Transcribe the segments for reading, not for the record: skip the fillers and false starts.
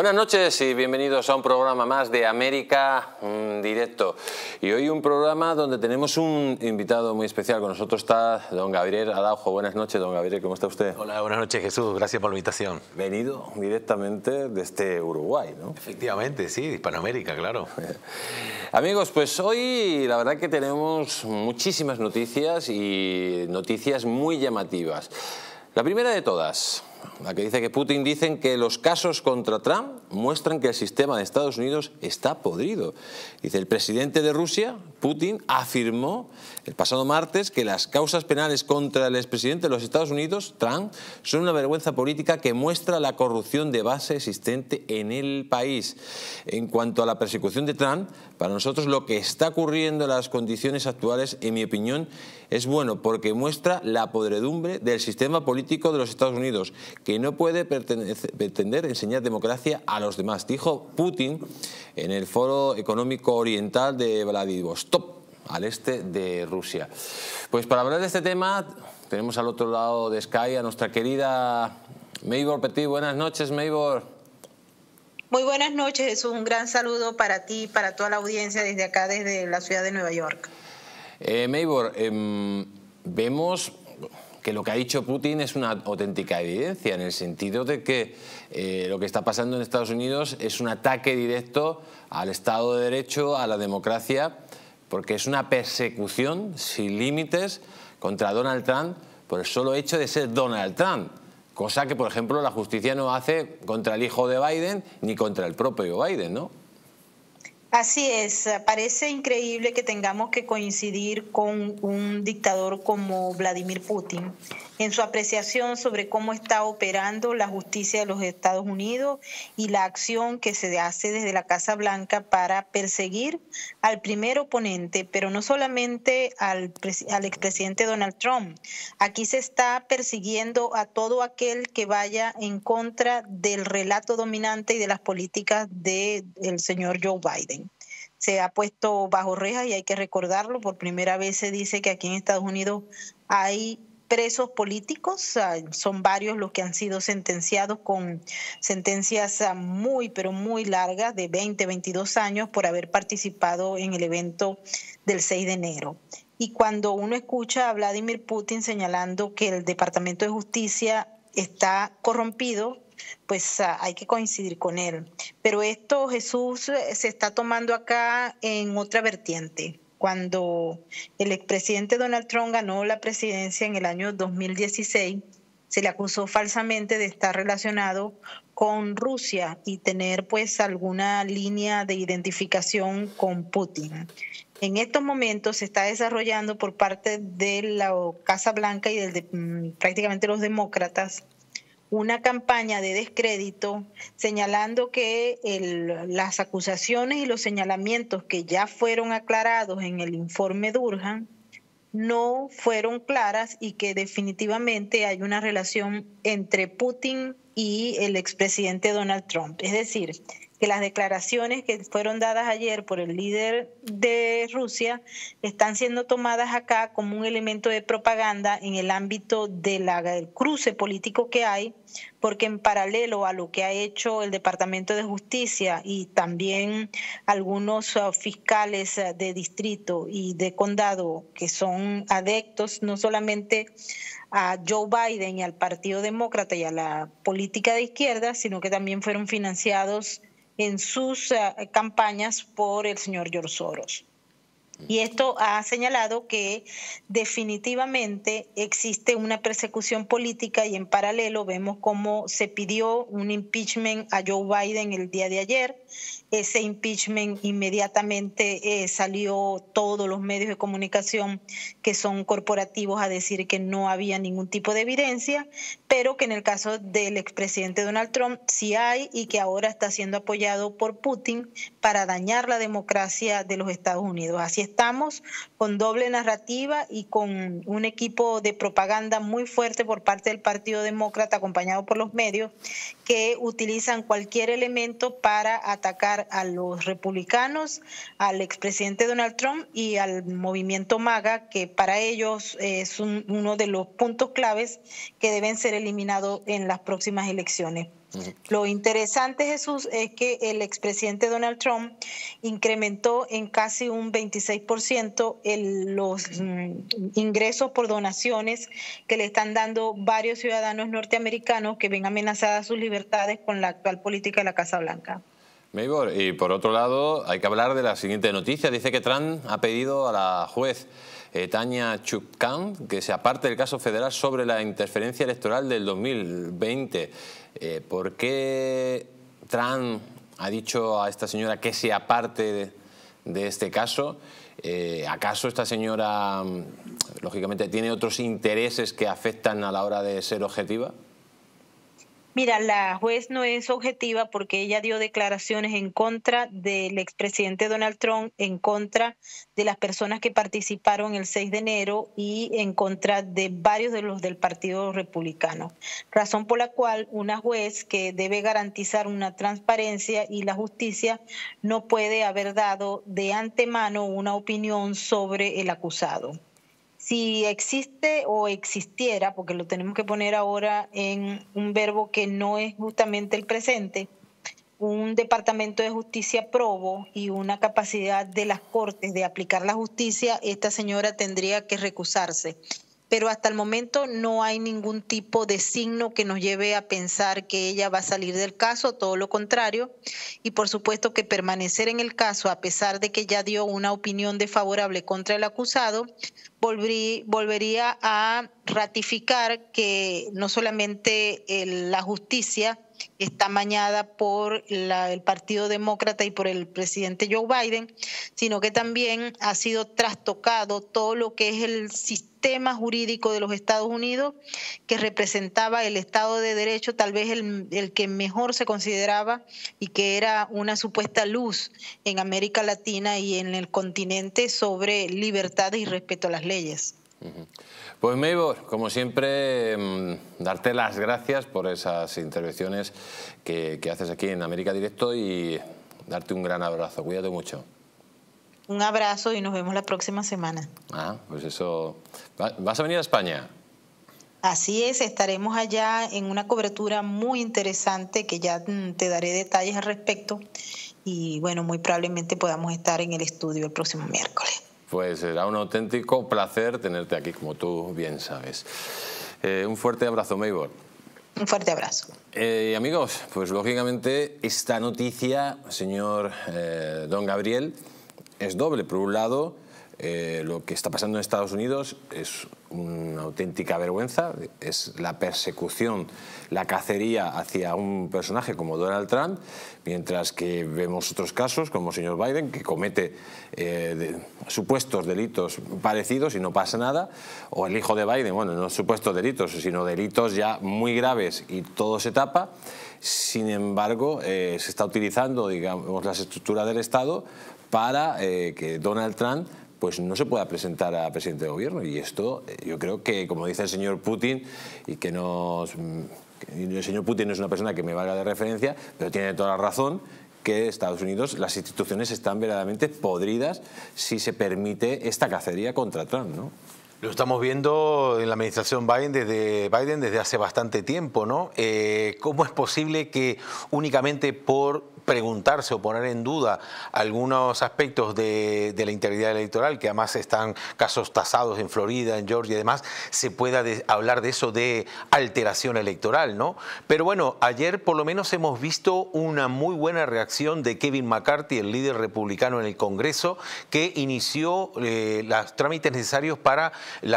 Buenas noches y bienvenidos a un programa más de América Directo. Y hoy un programa donde tenemos un invitado muy especial. Con nosotros está don Gabriel Araujo. Buenas noches, don Gabriel, ¿cómo está usted? Hola, buenas noches, Jesús. Gracias por la invitación. Venido directamente desde Uruguay, ¿no? Efectivamente, sí, de Hispanoamérica, claro. Amigos, pues hoy la verdad que tenemos muchísimas noticias y noticias muy llamativas. La primera de todas, la que dice que Putin dicen que los casos contra Trump muestran que el sistema de Estados Unidos está podrido. Dice el presidente de Rusia, Putin, afirmó el pasado martes que las causas penales contra el expresidente de los Estados Unidos, Trump, son una vergüenza política que muestra la corrupción de base existente en el país. En cuanto a la persecución de Trump, para nosotros lo que está ocurriendo en las condiciones actuales, en mi opinión, es bueno porque muestra la podredumbre del sistema político de los Estados Unidos, que no puede pretender enseñar democracia a los demás, dijo Putin en el Foro Económico Oriental de Vladivostok, al este de Rusia. Pues para hablar de este tema tenemos al otro lado de Sky a nuestra querida Maybor Petit. Buenas noches, Maybor. Muy buenas noches, Jesús. Un gran saludo para ti y para toda la audiencia desde acá, desde la ciudad de Nueva York. Maybor, vemos que lo que ha dicho Putin es una auténtica evidencia, en el sentido de que lo que está pasando en Estados Unidos es un ataque directo al Estado de Derecho, a la democracia, porque es una persecución sin límites contra Donald Trump por el solo hecho de ser Donald Trump, cosa que, por ejemplo, la justicia no hace contra el hijo de Biden ni contra el propio Biden, ¿no? Así es, parece increíble que tengamos que coincidir con un dictador como Vladimir Putin en su apreciación sobre cómo está operando la justicia de los Estados Unidos y la acción que se hace desde la Casa Blanca para perseguir al primer oponente, pero no solamente al expresidente Donald Trump. Aquí se está persiguiendo a todo aquel que vaya en contra del relato dominante y de las políticas del señor Joe Biden. Se ha puesto bajo rejas y hay que recordarlo. Por primera vez se dice que aquí en Estados Unidos hay presos políticos, son varios los que han sido sentenciados con sentencias muy, pero muy largas, de 20, 22 años, por haber participado en el evento del 6 de enero. Y cuando uno escucha a Vladimir Putin señalando que el Departamento de Justicia está corrompido, pues hay que coincidir con él. Pero esto, Jesús, se está tomando acá en otra vertiente. Cuando el expresidente Donald Trump ganó la presidencia en el año 2016, se le acusó falsamente de estar relacionado con Rusia y tener pues alguna línea de identificación con Putin. En estos momentos se está desarrollando por parte de la Casa Blanca y prácticamente los demócratas una campaña de descrédito señalando que las acusaciones y los señalamientos que ya fueron aclarados en el informe Durham no fueron claras y que definitivamente hay una relación entre Putin y el expresidente Donald Trump. Es decir, que las declaraciones que fueron dadas ayer por el líder de Rusia están siendo tomadas acá como un elemento de propaganda en el ámbito del cruce político que hay, porque en paralelo a lo que ha hecho el Departamento de Justicia y también algunos fiscales de distrito y de condado que son adeptos no solamente a Joe Biden y al Partido Demócrata y a la política de izquierda, sino que también fueron financiados en sus campañas por el señor George Soros. Y esto ha señalado que definitivamente existe una persecución política y en paralelo vemos cómo se pidió un impeachment a Joe Biden el día de ayer. Ese impeachment inmediatamente salió todos los medios de comunicación que son corporativos a decir que no había ningún tipo de evidencia, pero que en el caso del expresidente Donald Trump sí hay y que ahora está siendo apoyado por Putin para dañar la democracia de los Estados Unidos. Así estamos con doble narrativa y con un equipo de propaganda muy fuerte por parte del Partido Demócrata acompañado por los medios que utilizan cualquier elemento para atacar apoyar a los republicanos, al expresidente Donald Trump y al movimiento MAGA, que para ellos es uno de los puntos claves que deben ser eliminados en las próximas elecciones. Lo interesante, Jesús, es que el expresidente Donald Trump incrementó en casi un 26% los ingresos por donaciones que le están dando varios ciudadanos norteamericanos que ven amenazadas sus libertades con la actual política de la Casa Blanca. Maybor, y por otro lado hay que hablar de la siguiente noticia. Dice que Trump ha pedido a la juez Tanya Chutkan que se aparte del caso federal sobre la interferencia electoral del 2020. ¿Por qué Trump ha dicho a esta señora que se aparte de este caso? ¿Acaso esta señora, lógicamente, tiene otros intereses que afectan a la hora de ser objetiva? Mira, la juez no es objetiva porque ella dio declaraciones en contra del expresidente Donald Trump, en contra de las personas que participaron el 6 de enero y en contra de varios de los del Partido Republicano. Razón por la cual una juez que debe garantizar una transparencia y la justicia no puede haber dado de antemano una opinión sobre el acusado. Si existe o existiera, porque lo tenemos que poner ahora en un verbo que no es justamente el presente, un departamento de justicia probo y una capacidad de las cortes de aplicar la justicia, esta señora tendría que recusarse. Pero hasta el momento no hay ningún tipo de signo que nos lleve a pensar que ella va a salir del caso, todo lo contrario. Y por supuesto que permanecer en el caso, a pesar de que ya dio una opinión desfavorable contra el acusado, volvería a ratificar que no solamente la justicia está mañada por el Partido Demócrata y por el presidente Joe Biden, sino que también ha sido trastocado todo lo que es el sistema jurídico de los Estados Unidos, que representaba el Estado de Derecho, tal vez el que mejor se consideraba y que era una supuesta luz en América Latina y en el continente sobre libertad y respeto a las leyes. Pues Maybor, como siempre, darte las gracias por esas intervenciones que haces aquí en América Directo y darte un gran abrazo. Cuídate mucho. Un abrazo y nos vemos la próxima semana. Pues eso. ¿Vas a venir a España? Así es, estaremos allá en una cobertura muy interesante que ya te daré detalles al respecto y bueno, muy probablemente podamos estar en el estudio el próximo miércoles. Pues será un auténtico placer tenerte aquí, como tú bien sabes. Un fuerte abrazo, Maybor. Un fuerte abrazo. Amigos, pues lógicamente esta noticia, señor don Gabriel, es doble. Por un lado, lo que está pasando en Estados Unidos es una auténtica vergüenza, es la persecución, la cacería hacia un personaje como Donald Trump, mientras que vemos otros casos como el señor Biden, que comete supuestos delitos parecidos y no pasa nada, o el hijo de Biden, bueno, no supuestos delitos, sino delitos ya muy graves y todo se tapa. Sin embargo, se está utilizando, digamos, las estructuras del Estado para que Donald Trump pues no se pueda presentar a presidente de gobierno. Y esto, yo creo que, como dice el señor Putin, y que el señor Putin no es una persona que me valga de referencia, pero tiene toda la razón, que Estados Unidos, las instituciones están verdaderamente podridas si se permite esta cacería contra Trump, ¿no? Lo estamos viendo en la administración Biden desde hace bastante tiempo, ¿no? ¿Cómo es posible que únicamente por preguntarse o poner en duda algunos aspectos de la integridad electoral, que además están casos tasados en Florida, en Georgia y demás, se pueda hablar de eso de alteración electoral, ¿no? Pero bueno, ayer por lo menos hemos visto una muy buena reacción de Kevin McCarthy, el líder republicano en el Congreso, que inició los trámites necesarios para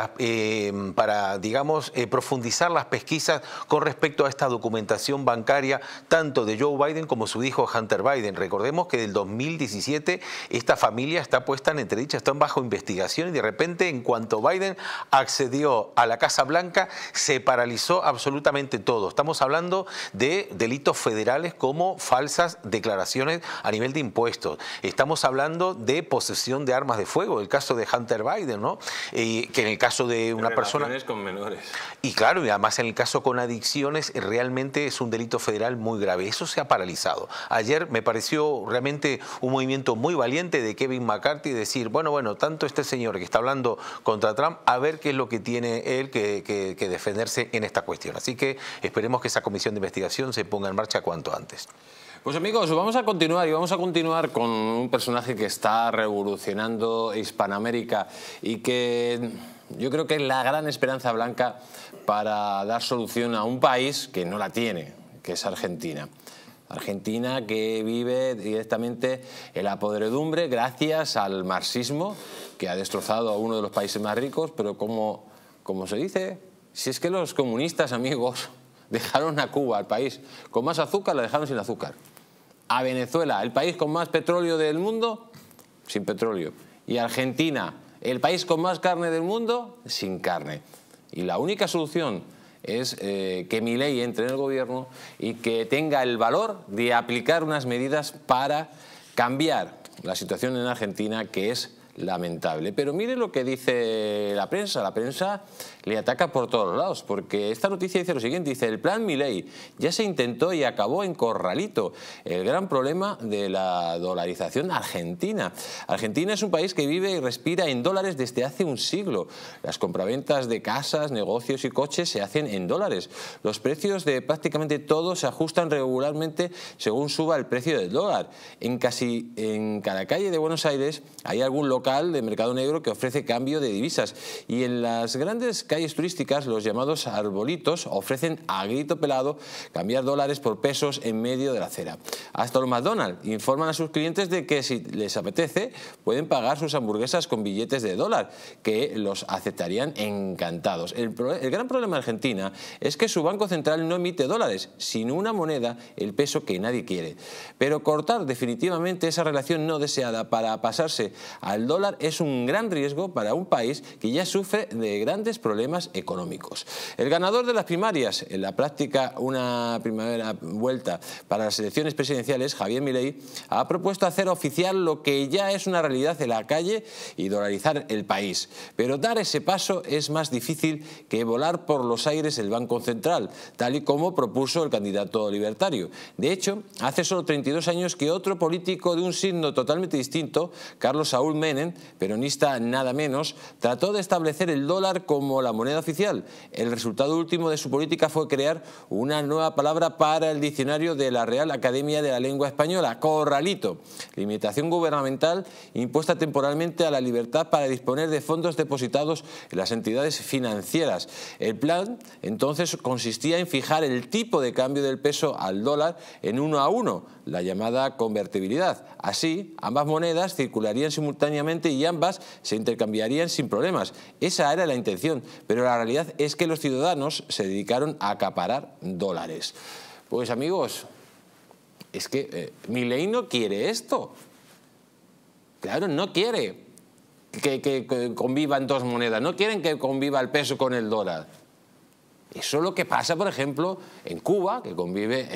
digamos, profundizar las pesquisas con respecto a esta documentación bancaria, tanto de Joe Biden como su hijo Hunter Biden. Recordemos que del 2017 esta familia está puesta en entredicho, está bajo investigación y de repente, en cuanto Biden accedió a la Casa Blanca, se paralizó absolutamente todo. Estamos hablando de delitos federales como falsas declaraciones a nivel de impuestos. Estamos hablando de posesión de armas de fuego, el caso de Hunter Biden, ¿no? Que en el caso de una persona... con menores. Y claro, y además en el caso con adicciones realmente es un delito federal muy grave. Eso se ha paralizado. Ayer me pareció realmente un movimiento muy valiente de Kevin McCarthy decir, bueno, tanto este señor que está hablando contra Trump, a ver qué es lo que tiene él que defenderse en esta cuestión. Así que esperemos que esa comisión de investigación se ponga en marcha cuanto antes. Pues amigos, vamos a continuar con un personaje que está revolucionando Hispanoamérica y que yo creo que es la gran esperanza blanca para dar solución a un país que no la tiene, que es Argentina. Argentina, que vive directamente en la podredumbre gracias al marxismo, que ha destrozado a uno de los países más ricos, pero como se dice, si es que los comunistas, amigos, dejaron a Cuba, al país con más azúcar, la dejaron sin azúcar. A Venezuela, el país con más petróleo del mundo, sin petróleo. Y Argentina, el país con más carne del mundo, sin carne. Y la única solución es que Milei entre en el gobierno y que tenga el valor de aplicar unas medidas para cambiar la situación en Argentina, que es lamentable. Pero mire lo que dice la prensa le ataca por todos lados, porque esta noticia dice lo siguiente, dice: el plan Milei ya se intentó y acabó en corralito. El gran problema de la dolarización argentina. Argentina es un país que vive y respira en dólares desde hace un siglo. Las compraventas de casas, negocios y coches se hacen en dólares. Los precios de prácticamente todo se ajustan regularmente según suba el precio del dólar. En cada calle de Buenos Aires hay algún local de mercado negro que ofrece cambio de divisas, y en las grandes calles turísticas los llamados arbolitos ofrecen a grito pelado cambiar dólares por pesos en medio de la acera. Hasta los McDonald's informan a sus clientes de que si les apetece pueden pagar sus hamburguesas con billetes de dólar, que los aceptarían encantados. El gran problema de Argentina es que su Banco Central no emite dólares, sino una moneda, el peso, que nadie quiere. Pero cortar definitivamente esa relación no deseada para pasarse al dólar es un gran riesgo para un país que ya sufre de grandes problemas económicos. El ganador de las primarias, en la práctica una primera vuelta para las elecciones presidenciales, Javier Milei, ha propuesto hacer oficial lo que ya es una realidad en la calle y dolarizar el país. Pero dar ese paso es más difícil que volar por los aires el Banco Central, tal y como propuso el candidato libertario. De hecho, hace solo 32 años que otro político de un signo totalmente distinto, Carlos Saúl Menem, peronista nada menos, trató de establecer el dólar como la moneda oficial. El resultado último de su política fue crear una nueva palabra para el diccionario de la Real Academia de la Lengua Española: corralito, limitación gubernamental impuesta temporalmente a la libertad para disponer de fondos depositados en las entidades financieras. El plan entonces consistía en fijar el tipo de cambio del peso al dólar en 1 a 1, la llamada convertibilidad. Así, ambas monedas circularían simultáneamente y ambas se intercambiarían sin problemas. Esa era la intención, pero la realidad es que los ciudadanos se dedicaron a acaparar dólares. Pues amigos, es que Milei no quiere esto. Claro, no quiere que convivan dos monedas, no quieren que conviva el peso con el dólar. Eso es lo que pasa, por ejemplo, en Cuba, que convive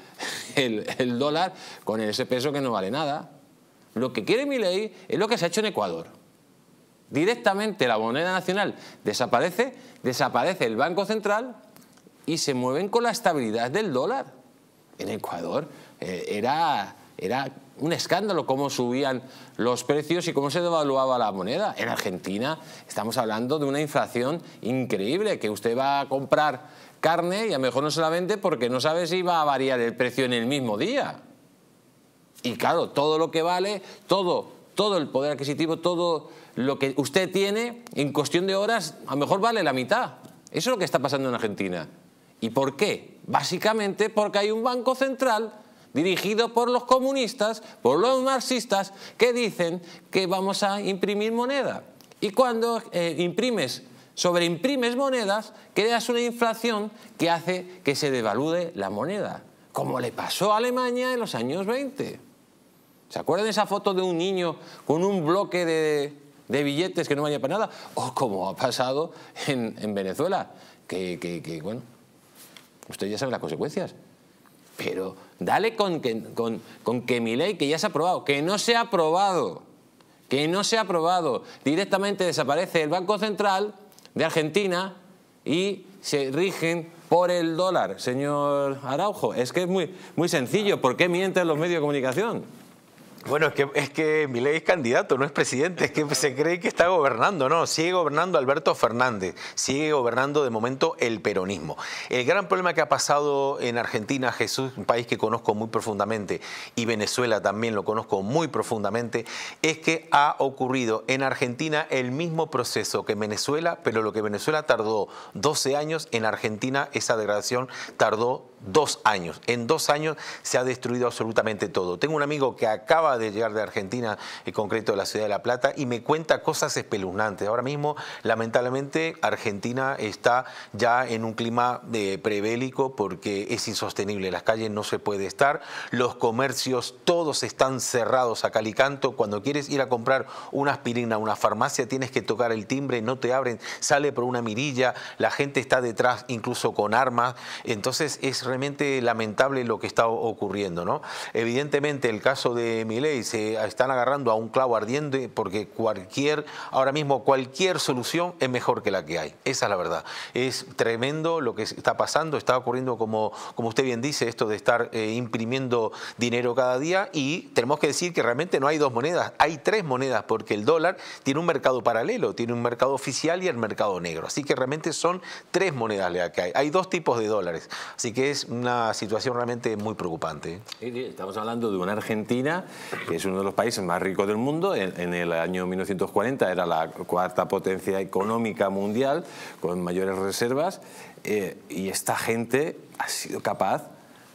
el dólar con ese peso que no vale nada. Lo que quiere Milei es lo que se ha hecho en Ecuador. Directamente la moneda nacional desaparece el Banco Central y se mueven con la estabilidad del dólar. En Ecuador era un escándalo cómo subían los precios y cómo se devaluaba la moneda. En Argentina estamos hablando de una inflación increíble, que usted va a comprar carne y a lo mejor no se la vende porque no sabe si va a variar el precio en el mismo día. Y claro, todo lo que vale, todo el poder adquisitivo, todo lo que usted tiene, en cuestión de horas, a lo mejor vale la mitad. Eso es lo que está pasando en Argentina. ¿Y por qué? Básicamente porque hay un Banco Central dirigido por los comunistas, por los marxistas, que dicen que vamos a imprimir moneda. Y cuando sobreimprimes monedas, creas una inflación que hace que se devalúe la moneda, como le pasó a Alemania en los años 20. ¿Se acuerdan de esa foto de un niño con un bloque de billetes que no valía para nada? O como ha pasado en Venezuela, que bueno, usted ya sabe las consecuencias. Pero dale con que Milei, que ya se ha aprobado, que no se ha aprobado, directamente desaparece el Banco Central de Argentina y se rigen por el dólar, señor Araujo. Es que es muy sencillo. ¿Por qué mienten los medios de comunicación? Bueno, es que Milei es candidato, no es presidente, es que se cree que está gobernando, no, sigue gobernando Alberto Fernández, sigue gobernando de momento el peronismo. El gran problema que ha pasado en Argentina, Jesús, un país que conozco muy profundamente, y Venezuela también lo conozco muy profundamente, es que ha ocurrido en Argentina el mismo proceso que en Venezuela, pero lo que Venezuela tardó 12 años, en Argentina esa degradación tardó 2 años. En 2 años se ha destruido absolutamente todo. Tengo un amigo que acaba de llegar de Argentina, en concreto de la ciudad de La Plata, y me cuenta cosas espeluznantes. Ahora mismo, lamentablemente, Argentina está ya en un clima prebélico porque es insostenible. Las calles no se puede estar, los comercios todos están cerrados a cal y canto. Cuando quieres ir a comprar una aspirina a una farmacia, tienes que tocar el timbre, no te abren, sale por una mirilla, la gente está detrás incluso con armas. Entonces es realmente lamentable lo que está ocurriendo, ¿no? Evidentemente el caso de Milei se están agarrando a un clavo ardiente porque ahora mismo cualquier solución es mejor que la que hay. Esa es la verdad. Es tremendo lo que está pasando, está ocurriendo como usted bien dice, esto de estar imprimiendo dinero cada día, y tenemos que decir que realmente no hay 2 monedas, hay 3 monedas porque el dólar tiene un mercado paralelo, tiene un mercado oficial y el mercado negro. Así que realmente son 3 monedas las que hay. Hay 2 tipos de dólares. Así que es una situación realmente muy preocupante. Estamos hablando de una Argentina que es uno de los países más ricos del mundo. En el año 1940 era la 4ª potencia económica mundial con mayores reservas, y esta gente ha sido capaz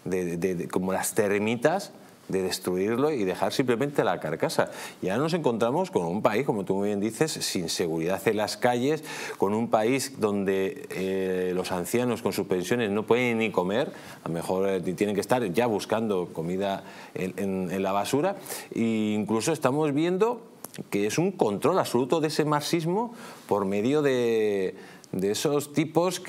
como las termitas, de destruirlo y dejar simplemente la carcasa. Y ahora nos encontramos con un país, como tú muy bien dices, sin seguridad en las calles, con un país donde los ancianos con sus pensiones no pueden ni comer, a lo mejor tienen que estar ya buscando comida en la basura, e incluso estamos viendo que es un control absoluto de ese marxismo por medio de esos tipos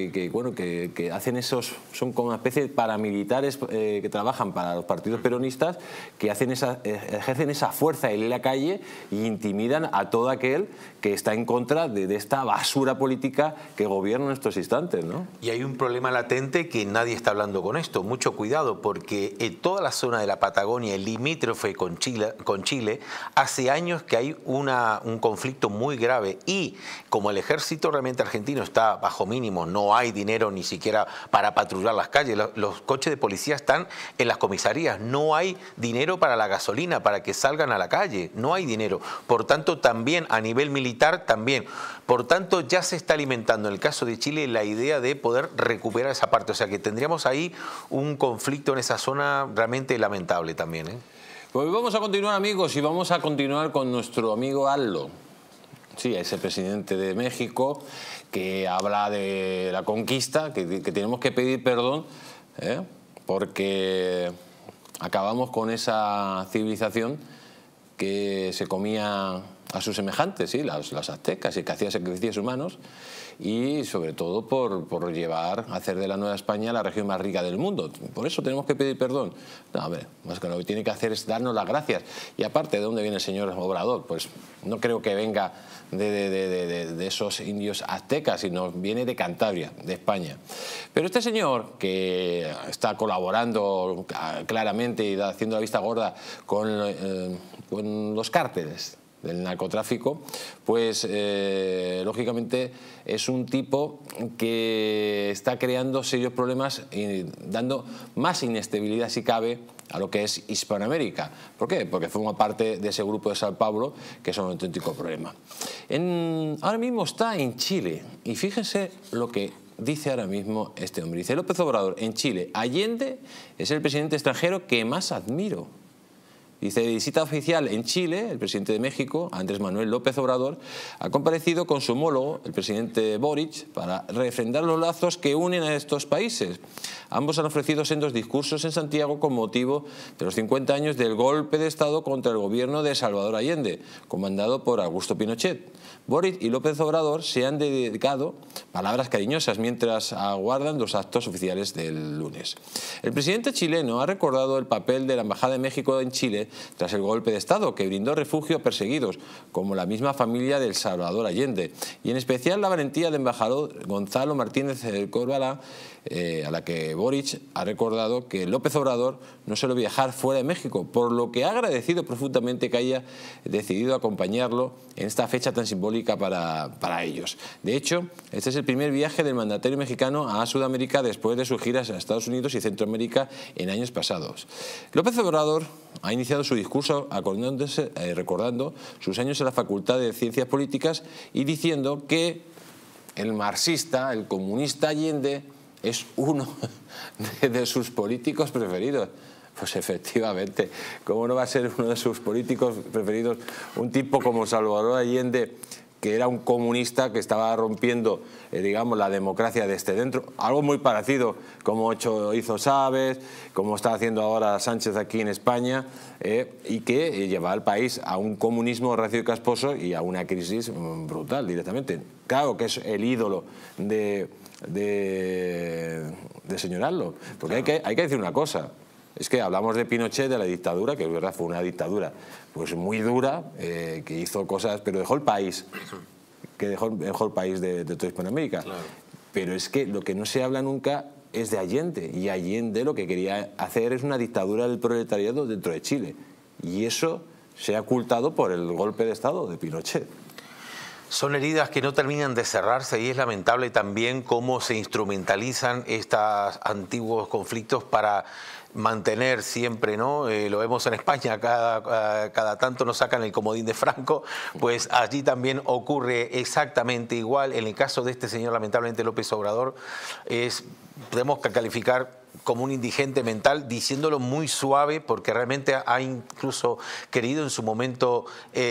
que hacen son como una especie de paramilitares que trabajan para los partidos peronistas, que ejercen esa fuerza en la calle e intimidan a todo aquel que está en contra de esta basura política que gobierna en estos instantes, ¿no? Y hay un problema latente que nadie está hablando con esto. Mucho cuidado, porque en toda la zona de la Patagonia, el limítrofe con Chile, hace años que hay un conflicto muy grave, y como el ejército realmente argentino está bajo mínimos, no hay dinero ni siquiera para patrullar las calles, los coches de policía están en las comisarías, no hay dinero para la gasolina, para que salgan a la calle, no hay dinero. Por tanto, también a nivel militar, también. Por tanto, ya se está alimentando en el caso de Chile la idea de poder recuperar esa parte. O sea que tendríamos ahí un conflicto en esa zona realmente lamentable también, ¿eh? Pues vamos a continuar, amigos, y vamos a continuar con nuestro amigo AMLO. Sí, ese presidente de México que habla de la conquista, que tenemos que pedir perdón, porque acabamos con esa civilización que se comía a sus semejantes, ¿sí? las aztecas, y que hacía sacrificios humanos, y sobre todo por hacer de la Nueva España la región más rica del mundo. Por eso tenemos que pedir perdón. No, a ver, más que lo que tiene que hacer es darnos las gracias. Y aparte, ¿de dónde viene el señor Obrador? Pues no creo que venga de esos indios aztecas, sino viene de Cantabria, de España. Pero este señor, que está colaborando claramente y haciendo la vista gorda con los cárteles del narcotráfico, pues lógicamente es un tipo que está creando serios problemas y dando más inestabilidad, si cabe, a lo que es Hispanoamérica. ¿Por qué? Porque forma parte de ese grupo de Sao Paulo, que es un auténtico problema. Ahora mismo está en Chile, y fíjense lo que dice ahora mismo este hombre. Dice: López Obrador, en Chile, Allende es el presidente extranjero que más admiro. Dice: de visita oficial en Chile, el presidente de México, Andrés Manuel López Obrador, ha comparecido con su homólogo, el presidente Boric, para refrendar los lazos que unen a estos países. Ambos han ofrecido sendos discursos en Santiago con motivo de los 50 años del golpe de Estado contra el gobierno de Salvador Allende, comandado por Augusto Pinochet. Boric y López Obrador se han dedicado palabras cariñosas mientras aguardan los actos oficiales del lunes. El presidente chileno ha recordado el papel de la Embajada de México en Chile Chile tras el golpe de Estado, que brindó refugio a perseguidos, como la misma familia del Salvador Allende, y en especial la valentía del embajador Gonzalo Martínez Corvalán, a la que Boric ha recordado que López Obrador no suele viajar fuera de México, por lo que ha agradecido profundamente que haya decidido acompañarlo en esta fecha tan simbólica para ellos. De hecho, este es el primer viaje del mandatario mexicano a Sudamérica después de sus giras a Estados Unidos y Centroamérica en años pasados. López Obrador ha iniciado su discurso recordando sus años en la Facultad de Ciencias Políticas y diciendo que el marxista, el comunista Allende, es uno de sus políticos preferidos. Pues efectivamente, ¿cómo no va a ser uno de sus políticos preferidos un tipo como Salvador Allende, que era un comunista que estaba rompiendo, digamos, la democracia desde dentro? Algo muy parecido como hizo Chávez, como está haciendo ahora Sánchez aquí en España, y que lleva al país a un comunismo recio y casposo y a una crisis brutal directamente. Claro que es el ídolo de señalarlo, porque hay que decir una cosa. Es que hablamos de Pinochet, de la dictadura, que es verdad, fue una dictadura pues muy dura, que hizo cosas, pero dejó el país, dejó el país de toda Hispanoamérica. Claro. Pero es que lo que no se habla nunca es de Allende, y Allende lo que quería hacer es una dictadura del proletariado dentro de Chile, y eso se ha ocultado por el golpe de Estado de Pinochet. Son heridas que no terminan de cerrarse y es lamentable también cómo se instrumentalizan estos antiguos conflictos para mantener siempre, ¿no? Lo vemos en España, cada tanto nos sacan el comodín de Franco, pues allí también ocurre exactamente igual. En el caso de este señor, lamentablemente López Obrador, podemos calificar como un indigente mental, diciéndolo muy suave, porque realmente ha incluso querido en su momento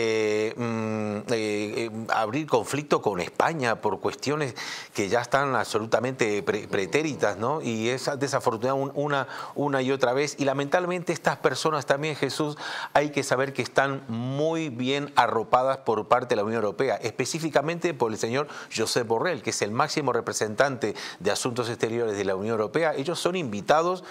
abrir conflicto con España por cuestiones que ya están absolutamente pretéritas, ¿no? Y es desafortunado una y otra vez. Y lamentablemente estas personas también, Jesús, hay que saber que están muy bien arropadas por parte de la Unión Europea, específicamente por el señor Josep Borrell, que es el máximo representante de Asuntos Exteriores de la Unión Europea. Ellos son invitados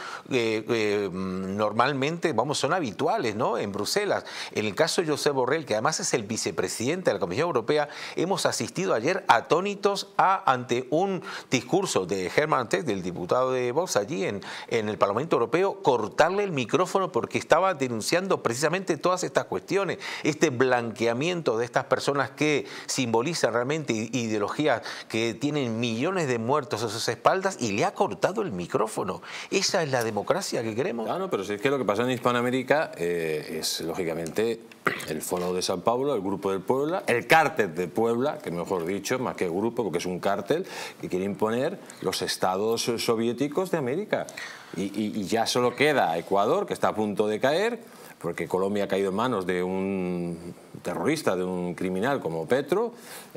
normalmente, son habituales, ¿no?, en Bruselas. En el caso de Josep Borrell, que además es el vicepresidente de la Comisión Europea, hemos asistido ayer atónitos ante un discurso de Herman Tertsch, del diputado de Vox allí en el Parlamento Europeo, cortarle el micrófono porque estaba denunciando precisamente todas estas cuestiones, este blanqueamiento de estas personas que simbolizan realmente ideologías que tienen millones de muertos a sus espaldas, y le ha cortado el micrófono. ¿Esa es la democracia que queremos? Claro, pero si es que lo que pasa en Hispanoamérica es, lógicamente, el Foro de San Pablo, el Grupo del Puebla, el Cártel de Puebla, que mejor dicho, más que grupo, porque es un cártel que quiere imponer los estados soviéticos de América. Y ya solo queda Ecuador, que está a punto de caer, porque Colombia ha caído en manos de un terrorista, de un criminal como Petro,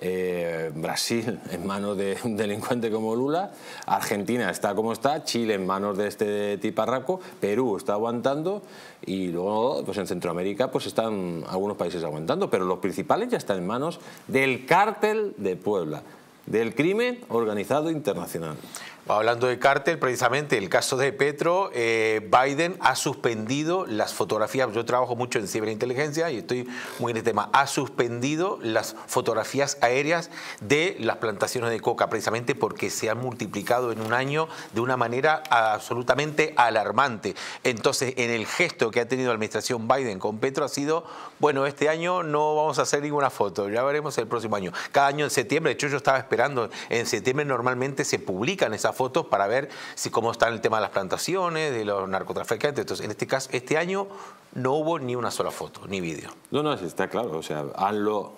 Brasil en manos de un delincuente como Lula, Argentina está como está, Chile en manos de este tiparraco, Perú está aguantando, y luego pues en Centroamérica pues están algunos países aguantando, pero los principales ya están en manos del Cártel de Puebla, del crimen organizado internacional. Hablando de cártel, precisamente el caso de Petro, Biden ha suspendido las fotografías. Yo trabajo mucho en ciberinteligencia y estoy muy en el tema. Ha suspendido las fotografías aéreas de las plantaciones de coca, precisamente porque se han multiplicado en un año de una manera absolutamente alarmante. Entonces, en el gesto que ha tenido la administración Biden con Petro ha sido, bueno, este año no vamos a hacer ninguna foto, ya veremos el próximo año. Cada año en septiembre, de hecho yo estaba esperando, en septiembre normalmente se publican esas fotos para ver cómo está el tema de las plantaciones, de los narcotraficantes. Entonces, en este caso, este año no hubo ni una sola foto, ni vídeo. No, está claro. O sea, ANLO,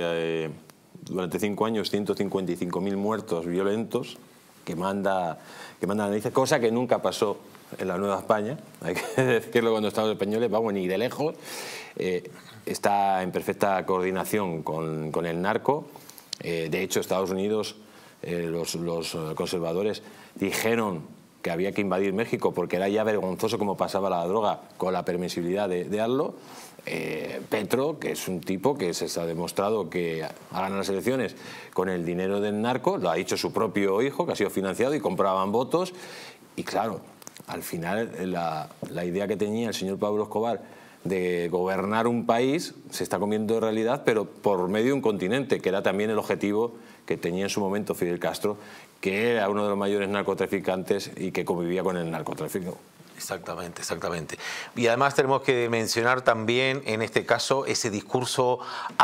durante 5 años, 155.000 muertos violentos que manda dice, cosa que nunca pasó en la Nueva España, hay que decirlo cuando estamos españoles, vamos, ni de lejos. Está en perfecta coordinación con el narco. De hecho, Estados Unidos, los conservadores dijeron que había que invadir México porque era ya vergonzoso cómo pasaba la droga con la permisibilidad de ANLO. Petro, que es un tipo que se ha demostrado que ha ganado las elecciones con el dinero del narco, lo ha dicho su propio hijo, que ha sido financiado y compraban votos. Y claro, al final la idea que tenía el señor Pablo Escobar de gobernar un país se está comiendo realidad, pero por medio de un continente, que era también el objetivo que tenía en su momento Fidel Castro, que era uno de los mayores narcotraficantes y que convivía con el narcotráfico. Exactamente, exactamente. Y además tenemos que mencionar también, en este caso, ese discurso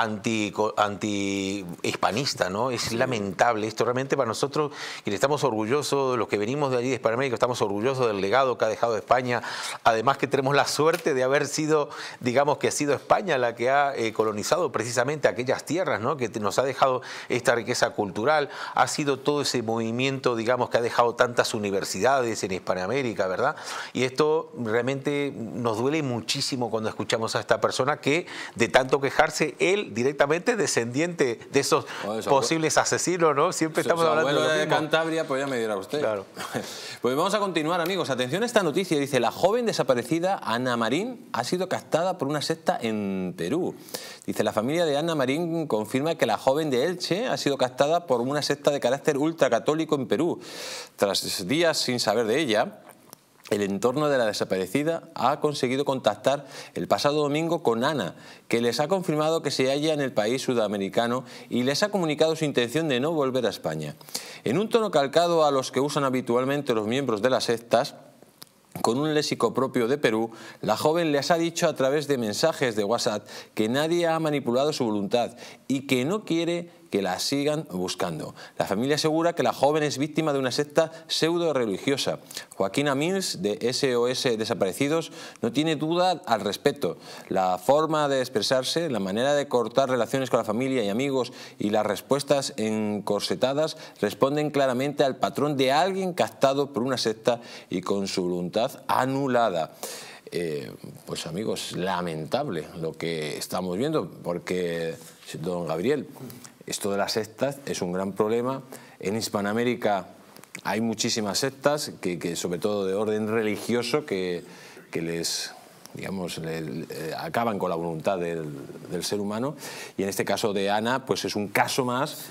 anti-hispanista, ¿no? Es lamentable. Esto realmente para nosotros, que estamos orgullosos de los que venimos de allí, de Hispanoamérica, estamos orgullosos del legado que ha dejado España. Además que tenemos la suerte de haber sido, digamos que ha sido España la que ha colonizado precisamente aquellas tierras, ¿no? Que nos ha dejado esta riqueza cultural. Ha sido todo ese movimiento, digamos, que ha dejado tantas universidades en Hispanoamérica, ¿verdad? Y esto realmente nos duele muchísimo cuando escuchamos a esta persona que, de tanto quejarse, él directamente descendiente de esos posibles asesinos, ¿no? Siempre estamos hablando de lo mismo. De Cantabria, pues ya me dirá usted. Claro. Pues vamos a continuar, amigos. Atención a esta noticia. Dice, la joven desaparecida Ana Marín ha sido captada por una secta en Perú. Dice, la familia de Ana Marín confirma que la joven de Elche ha sido captada por una secta de carácter ultracatólico en Perú. Tras días sin saber de ella, el entorno de la desaparecida ha conseguido contactar el pasado domingo con Ana, que les ha confirmado que se halla en el país sudamericano y les ha comunicado su intención de no volver a España. En un tono calcado a los que usan habitualmente los miembros de las sectas, con un léxico propio de Perú, la joven les ha dicho a través de mensajes de WhatsApp que nadie ha manipulado su voluntad y que no quiere que la sigan buscando. La familia asegura que la joven es víctima de una secta pseudo-religiosa. Joaquín Amils, de SOS Desaparecidos, no tiene duda al respecto. La forma de expresarse, la manera de cortar relaciones con la familia y amigos y las respuestas encorsetadas responden claramente al patrón de alguien captado por una secta y con su voluntad anulada. Pues amigos, lamentable lo que estamos viendo, porque, don Gabriel, esto de las sectas es un gran problema. En Hispanoamérica hay muchísimas sectas, que sobre todo de orden religioso, que les, digamos, acaban con la voluntad del ser humano. Y en este caso de Ana, pues es un caso más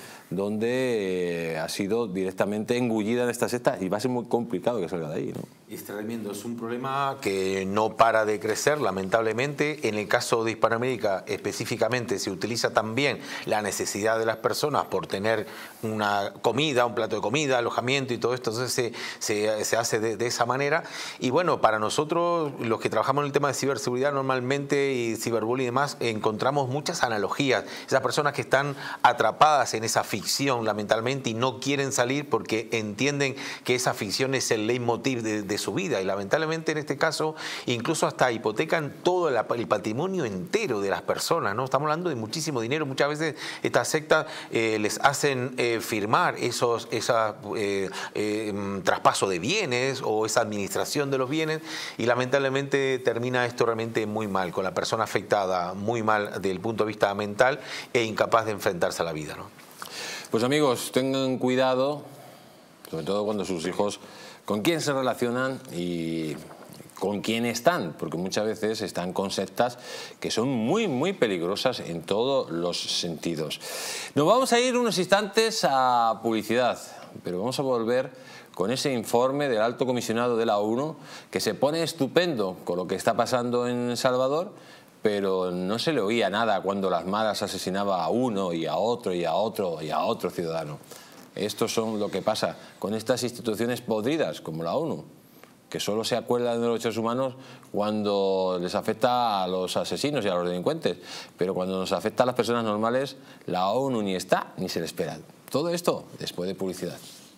donde ha sido directamente engullida en esta secta y va a ser muy complicado que salga de ahí, ¿no? Es tremendo, es un problema que no para de crecer, lamentablemente. En el caso de Hispanoamérica específicamente se utiliza también la necesidad de las personas por tener una comida, un plato de comida, alojamiento y todo esto, entonces se hace de esa manera. Y bueno, para nosotros, los que trabajamos en el tema de ciberseguridad normalmente y ciberbullying y demás, encontramos muchas analogías. Esas personas que están atrapadas en esa ficción, lamentablemente, y no quieren salir porque entienden que esa ficción es el leitmotiv de su vida, y lamentablemente en este caso incluso hasta hipotecan todo el patrimonio entero de las personas, ¿no? Estamos hablando de muchísimo dinero. Muchas veces estas sectas les hacen firmar traspaso de bienes o esa administración de los bienes, y lamentablemente termina esto realmente muy mal, con la persona afectada muy mal desde el punto de vista mental e incapaz de enfrentarse a la vida, ¿no? Pues amigos, tengan cuidado, sobre todo cuando sus hijos, con quién se relacionan y con quién están, porque muchas veces están con sectas que son muy, muy peligrosas en todos los sentidos. Nos vamos a ir unos instantes a publicidad, pero vamos a volver con ese informe del Alto Comisionado de la ONU, que se pone estupendo con lo que está pasando en El Salvador, pero no se le oía nada cuando las maras asesinaba a uno y a otro y a otro y a otro ciudadano. Esto son lo que pasa con estas instituciones podridas como la ONU, que solo se acuerdan de los derechos humanos cuando les afecta a los asesinos y a los delincuentes, pero cuando nos afecta a las personas normales, la ONU ni está ni se le espera. Todo esto después de publicidad.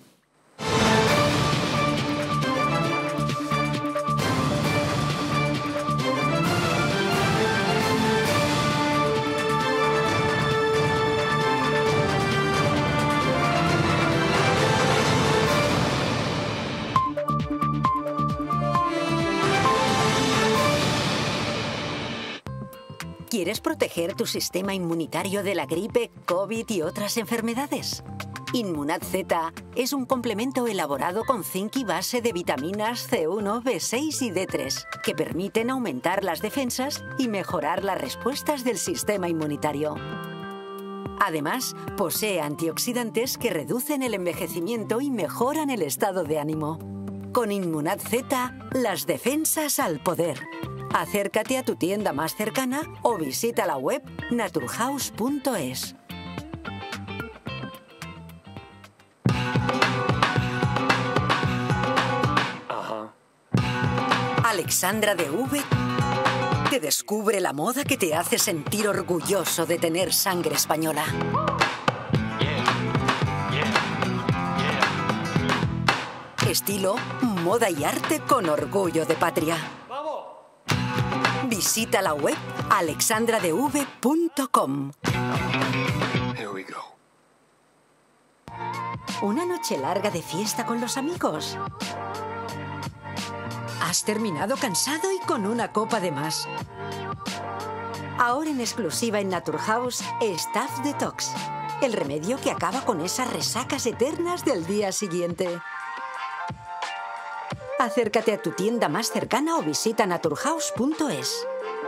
¿Quieres proteger tu sistema inmunitario de la gripe, COVID y otras enfermedades? Inmunad Z es un complemento elaborado con zinc y base de vitaminas C1, B6 y D3 que permiten aumentar las defensas y mejorar las respuestas del sistema inmunitario. Además, posee antioxidantes que reducen el envejecimiento y mejoran el estado de ánimo. Con Inmunad Z, las defensas al poder. Acércate a tu tienda más cercana o visita la web naturhaus.es. Alexandra DV te descubre la moda que te hace sentir orgulloso de tener sangre española. Estilo, moda y arte con orgullo de patria. Visita la web alexandradv.com. Una noche larga de fiesta con los amigos. Has terminado cansado y con una copa de más. Ahora en exclusiva en Naturhaus, Staff Detox. El remedio que acaba con esas resacas eternas del día siguiente. Acércate a tu tienda más cercana o visita naturhaus.es.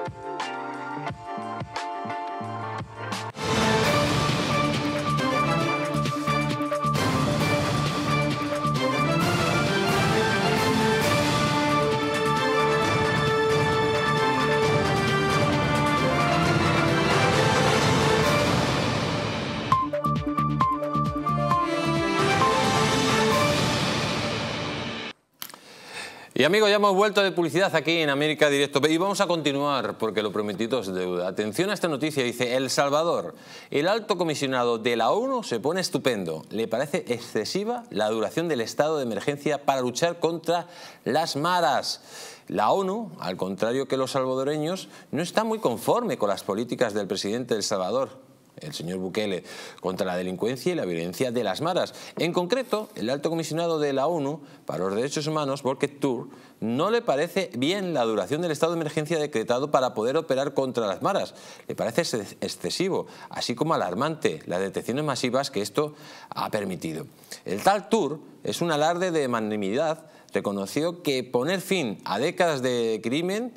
Y amigos, ya hemos vuelto de publicidad aquí en América Directo y vamos a continuar porque lo prometido es deuda. Atención a esta noticia, dice El Salvador. El alto comisionado de la ONU se pone estupendo. Le parece excesiva la duración del estado de emergencia para luchar contra las maras. La ONU, al contrario que los salvadoreños, no está muy conforme con las políticas del presidente de El Salvador, el señor Bukele, contra la delincuencia y la violencia de las maras. En concreto, el alto comisionado de la ONU para los Derechos Humanos, Volker Turk, no le parece bien la duración del estado de emergencia decretado para poder operar contra las maras. Le parece excesivo, así como alarmante las detenciones masivas que esto ha permitido. El tal Turk es un alarde de magnanimidad. Reconoció que poner fin a décadas de crimen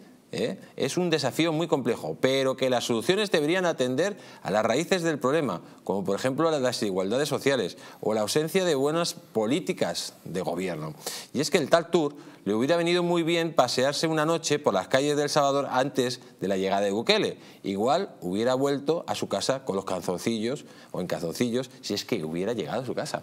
es un desafío muy complejo, pero que las soluciones deberían atender a las raíces del problema, como por ejemplo las desigualdades sociales o la ausencia de buenas políticas de gobierno. Y es que el tal Turk le hubiera venido muy bien pasearse una noche por las calles de El Salvador antes de la llegada de Bukele. Igual hubiera vuelto a su casa con los calzoncillos o en calzoncillos si es que hubiera llegado a su casa.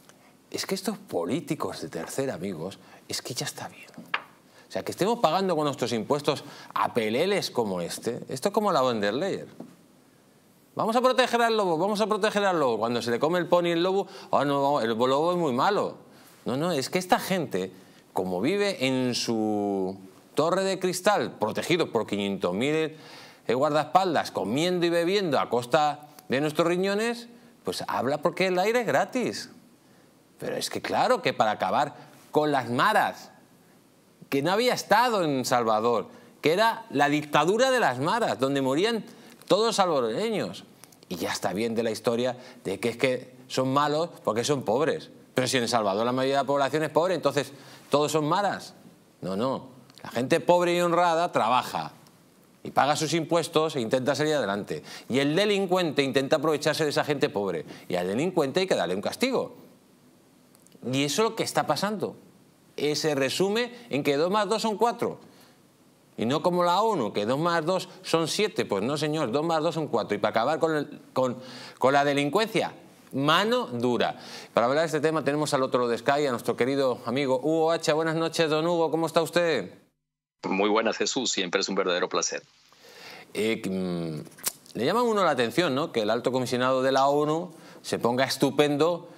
Es que estos políticos de tercera, amigos, es que ya está bien. O sea, que estemos pagando con nuestros impuestos a peleles como este. Esto es como la von der Leyen. Vamos a proteger al lobo, vamos a proteger al lobo. Cuando se le come el pony el lobo, oh no, el lobo es muy malo. No, no, es que esta gente, como vive en su torre de cristal, protegido por 500.000 guardaespaldas, comiendo y bebiendo a costa de nuestros riñones, pues habla porque el aire es gratis. Pero es que claro que para acabar con las maras, que no había estado en Salvador, que era la dictadura de las maras, donde morían todos salvadoreños. Y ya está bien de la historia de que es que son malos porque son pobres. Pero si en El Salvador la mayoría de la población es pobre, entonces todos son maras. No, no. La gente pobre y honrada trabaja y paga sus impuestos e intenta salir adelante. Y el delincuente intenta aprovecharse de esa gente pobre. Y al delincuente hay que darle un castigo. Y eso es lo que está pasando. Se resume en que 2 más 2 son 4. Y no como la ONU, que 2 más 2 son 7. Pues no, señor, 2 más 2 son 4. Y para acabar con la delincuencia, mano dura. Para hablar de este tema tenemos al otro lado de Sky, a nuestro querido amigo Hugo Hacha. Buenas noches, don Hugo, ¿cómo está usted? Muy buenas, Jesús, siempre es un verdadero placer. Le llama a uno la atención, ¿no?, que el alto comisionado de la ONU se ponga estupendo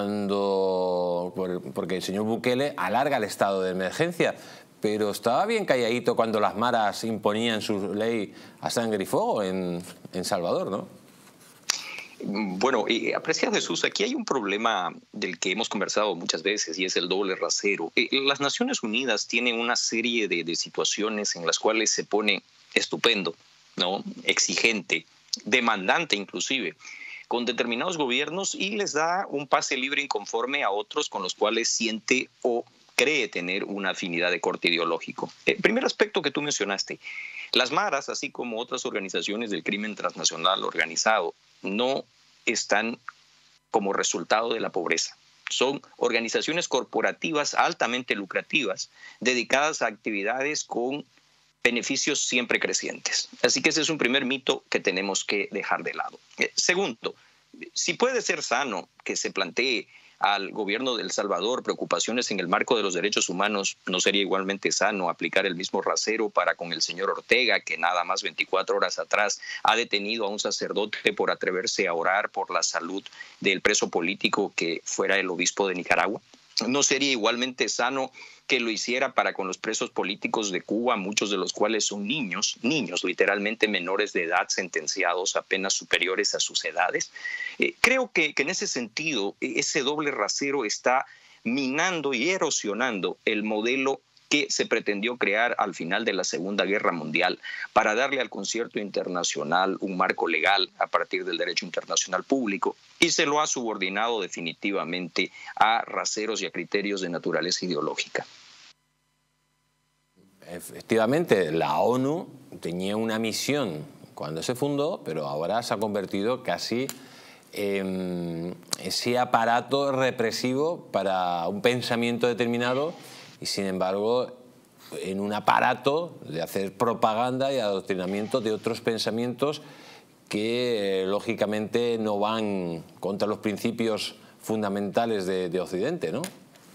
porque el señor Bukele alarga el estado de emergencia, pero estaba bien calladito cuando las maras imponían su ley a sangre y fuego en Salvador, ¿no? Bueno, apreciado Jesús, aquí hay un problema del que hemos conversado muchas veces y es el doble rasero. Las Naciones Unidas tienen una serie de situaciones en las cuales se pone estupendo, ¿no?, exigente, demandante inclusive, con determinados gobiernos y les da un pase libre inconforme a otros con los cuales siente o cree tener una afinidad de corte ideológico. Primer aspecto que tú mencionaste, las maras, así como otras organizaciones del crimen transnacional organizado, no están como resultado de la pobreza. Son organizaciones corporativas altamente lucrativas, dedicadas a actividades con beneficios siempre crecientes. Así que ese es un primer mito que tenemos que dejar de lado. Segundo, si puede ser sano que se plantee al gobierno de El Salvador preocupaciones en el marco de los derechos humanos, ¿no sería igualmente sano aplicar el mismo rasero para con el señor Ortega, que nada más 24 horas atrás ha detenido a un sacerdote por atreverse a orar por la salud del preso político que fuera el obispo de Nicaragua? ¿No sería igualmente sano que lo hiciera para con los presos políticos de Cuba, muchos de los cuales son niños, literalmente menores de edad, sentenciados a penas superiores a sus edades? Creo que en ese sentido, ese doble rasero está minando y erosionando el modelo que se pretendió crear al final de la Segunda Guerra Mundial para darle al concierto internacional un marco legal a partir del derecho internacional público, y se lo ha subordinado definitivamente a raseros y a criterios de naturaleza ideológica. Efectivamente, la ONU tenía una misión cuando se fundó, pero ahora se ha convertido casi en ese aparato represivo para un pensamiento determinado, y sin embargo en un aparato de hacer propaganda y adoctrinamiento de otros pensamientos que lógicamente no van contra los principios fundamentales de Occidente, ¿no?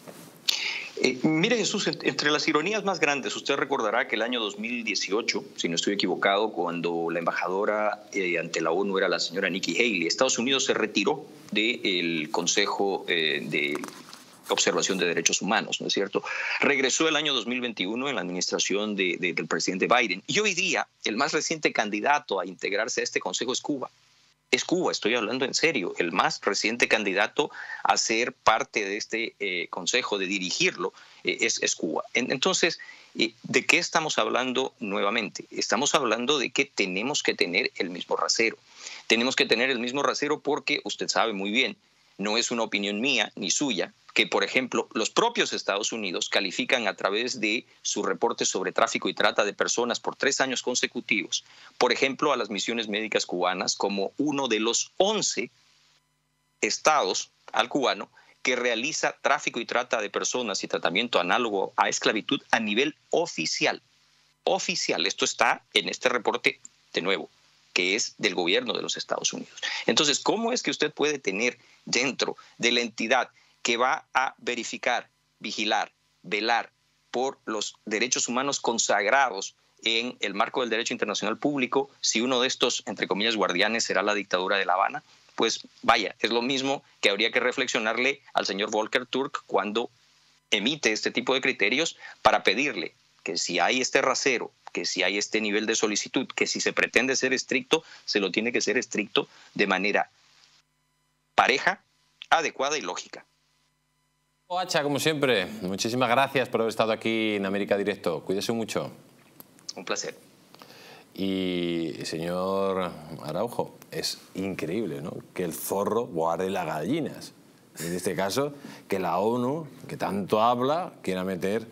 Mire, Jesús, entre las ironías más grandes, usted recordará que el año 2018, si no estoy equivocado, cuando la embajadora ante la ONU era la señora Nikki Haley, Estados Unidos se retiró del Consejo de Observación de Derechos Humanos, ¿no es cierto? Regresó el año 2021 en la administración del presidente Biden. Y hoy día, el más reciente candidato a integrarse a este consejo es Cuba. Es Cuba, estoy hablando en serio. El más reciente candidato a ser parte de este consejo, de dirigirlo, es Cuba. Entonces, ¿de qué estamos hablando nuevamente? Estamos hablando de que tenemos que tener el mismo rasero. Tenemos que tener el mismo rasero porque usted sabe muy bien, no es una opinión mía ni suya, que, por ejemplo, los propios Estados Unidos califican a través de su reporte sobre tráfico y trata de personas por 3 años consecutivos, por ejemplo, a las misiones médicas cubanas como uno de los 11 estados al cubano que realiza tráfico y trata de personas y tratamiento análogo a esclavitud a nivel oficial. Oficial, esto está en este reporte, de nuevo, que es del gobierno de los Estados Unidos. Entonces, ¿cómo es que usted puede tener dentro de la entidad que va a verificar, vigilar, velar por los derechos humanos consagrados en el marco del derecho internacional público, si uno de estos, entre comillas, guardianes será la dictadura de La Habana? Pues vaya, es lo mismo que habría que reflexionarle al señor Volker Turk cuando emite este tipo de criterios para pedirle que si hay este rasero, que si hay este nivel de solicitud, que si se pretende ser estricto, se lo tiene que ser estricto de manera pareja, adecuada y lógica. Hacha, como siempre, muchísimas gracias por haber estado aquí en América Directo. Cuídese mucho. Un placer. Y, señor Araujo, es increíble, ¿no?, que el zorro guarde las gallinas. En este caso, que la ONU, que tanto habla, quiera meter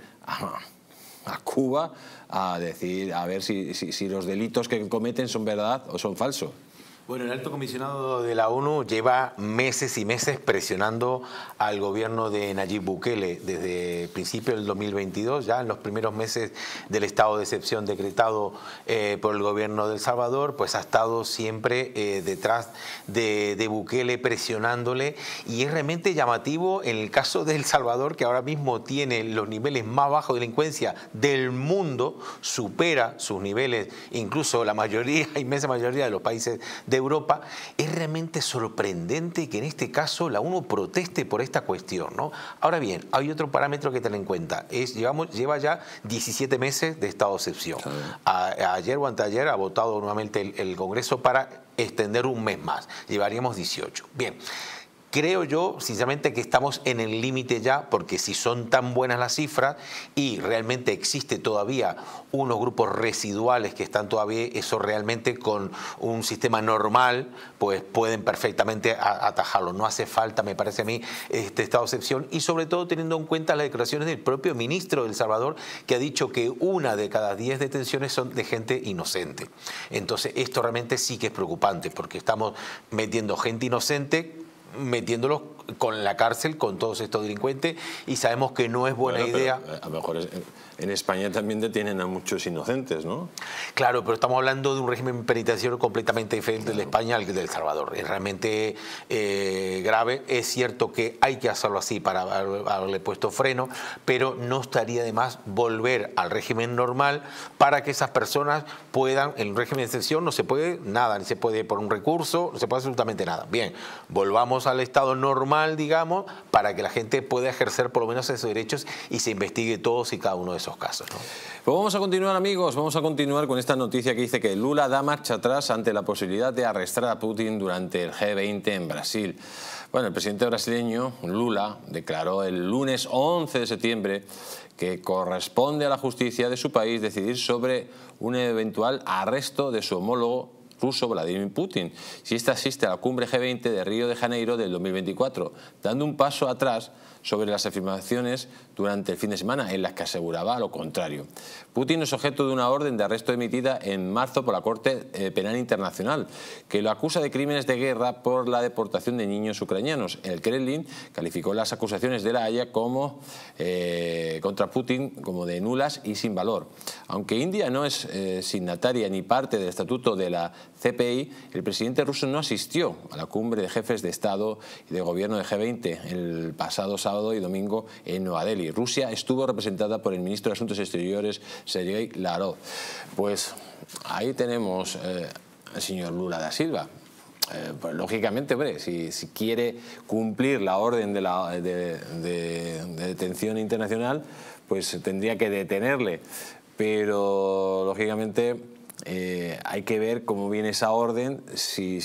a Cuba a decir, a ver si los delitos que cometen son verdad o son falsos. Bueno, el alto comisionado de la ONU lleva meses y meses presionando al gobierno de Nayib Bukele desde el principio del 2022, ya en los primeros meses del estado de excepción decretado por el gobierno de El Salvador, pues ha estado siempre detrás de Bukele presionándole, y es realmente llamativo en el caso de El Salvador, que ahora mismo tiene los niveles más bajos de delincuencia del mundo, supera sus niveles, incluso la mayoría, inmensa mayoría de los países de Europa. Es realmente sorprendente que en este caso la ONU proteste por esta cuestión, ¿no? Ahora bien, hay otro parámetro que tener en cuenta. Lleva ya 17 meses de estado de excepción. Ayer o anteayer ha votado nuevamente el Congreso para extender un mes más. Llevaríamos 18. Bien. Creo yo, sinceramente, que estamos en el límite ya, porque si son tan buenas las cifras y realmente existe todavía unos grupos residuales que están todavía, eso realmente con un sistema normal, pues pueden perfectamente atajarlo. No hace falta, me parece a mí, este estado de excepción, y sobre todo teniendo en cuenta las declaraciones del propio ministro de El Salvador, que ha dicho que 1 de cada 10 detenciones son de gente inocente. Entonces, esto realmente sí que es preocupante, porque estamos metiendo gente inocente metiéndolos con la cárcel con todos estos delincuentes, y sabemos que no es buena idea. A lo mejor en España también detienen a muchos inocentes, ¿no? Claro, pero estamos hablando de un régimen penitenciario completamente diferente de España al del Salvador. Es realmente grave. Es cierto que hay que hacerlo así para haberle puesto freno, pero no estaría de más volver al régimen normal para que esas personas puedan, en el régimen de excepción no se puede nada, ni se puede por un recurso, no se puede absolutamente nada. Bien, volvamos al estado normal, digamos, para que la gente pueda ejercer por lo menos esos derechos y se investigue todos y cada uno de esos casos, ¿no? Pues vamos a continuar, amigos, vamos a continuar con esta noticia que dice que Lula da marcha atrás ante la posibilidad de arrestar a Putin durante el G20 en Brasil. Bueno, el presidente brasileño, Lula, declaró el lunes 11 de septiembre que corresponde a la justicia de su país decidir sobre un eventual arresto de su homólogo ruso Vladimir Putin, si éste asiste a la cumbre G20 de Río de Janeiro del 2024, dando un paso atrás sobre las afirmaciones durante el fin de semana en las que aseguraba lo contrario. Putin es objeto de una orden de arresto emitida en marzo por la Corte Penal Internacional, que lo acusa de crímenes de guerra por la deportación de niños ucranianos. El Kremlin calificó las acusaciones de La Haya como contra Putin como de nulas y sin valor. Aunque India no es signataria ni parte del estatuto de la CPI, el presidente ruso no asistió a la cumbre de jefes de Estado y de Gobierno de G20 el pasado sábado y domingo en Nueva Delhi. Rusia estuvo representada por el ministro de Asuntos Exteriores, Sergei Lavrov. Pues ahí tenemos al señor Lula da Silva. Pues lógicamente, hombre, si quiere cumplir la orden de detención internacional, pues tendría que detenerle. Pero lógicamente hay que ver cómo viene esa orden, si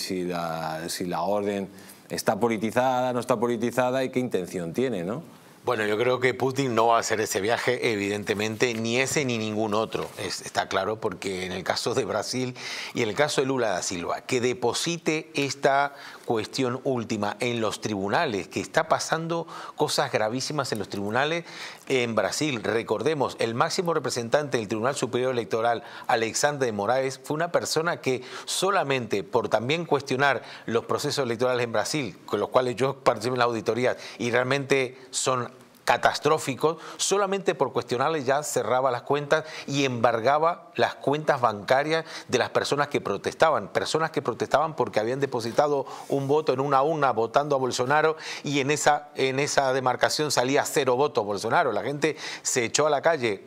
la orden está politizada, no está politizada y qué intención tiene, ¿no? Bueno, yo creo que Putin no va a hacer ese viaje, evidentemente, ni ese ni ningún otro. Está claro, porque en el caso de Brasil y en el caso de Lula da Silva, que deposite esta cuestión última en los tribunales, que está pasando cosas gravísimas en los tribunales en Brasil. Recordemos, el máximo representante del Tribunal Superior Electoral, Alexandre de Moraes, fue una persona que solamente por también cuestionar los procesos electorales en Brasil, con los cuales yo participé en la auditoría y realmente son catastróficos, solamente por cuestionarles ya cerraba las cuentas y embargaba las cuentas bancarias de las personas que protestaban porque habían depositado un voto en una urna votando a Bolsonaro y en esa demarcación salía 0 votos Bolsonaro. La gente se echó a la calle,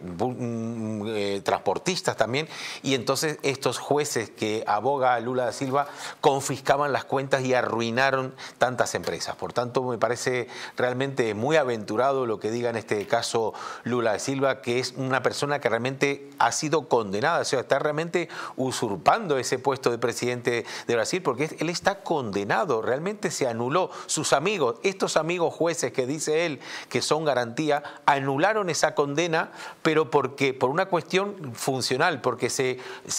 transportistas también, y entonces estos jueces que aboga Lula da Silva confiscaban las cuentas y arruinaron tantas empresas. Por tanto, me parece realmente muy aventurado lo que diga en este caso Lula da Silva, que es una persona que realmente ha sido condenada, o sea, está realmente usurpando ese puesto de presidente de Brasil, porque él está condenado, realmente se anuló. Sus amigos, estos amigos jueces que dice él que son garantía, anularon esa condena, pero porque por una cuestión funcional, porque se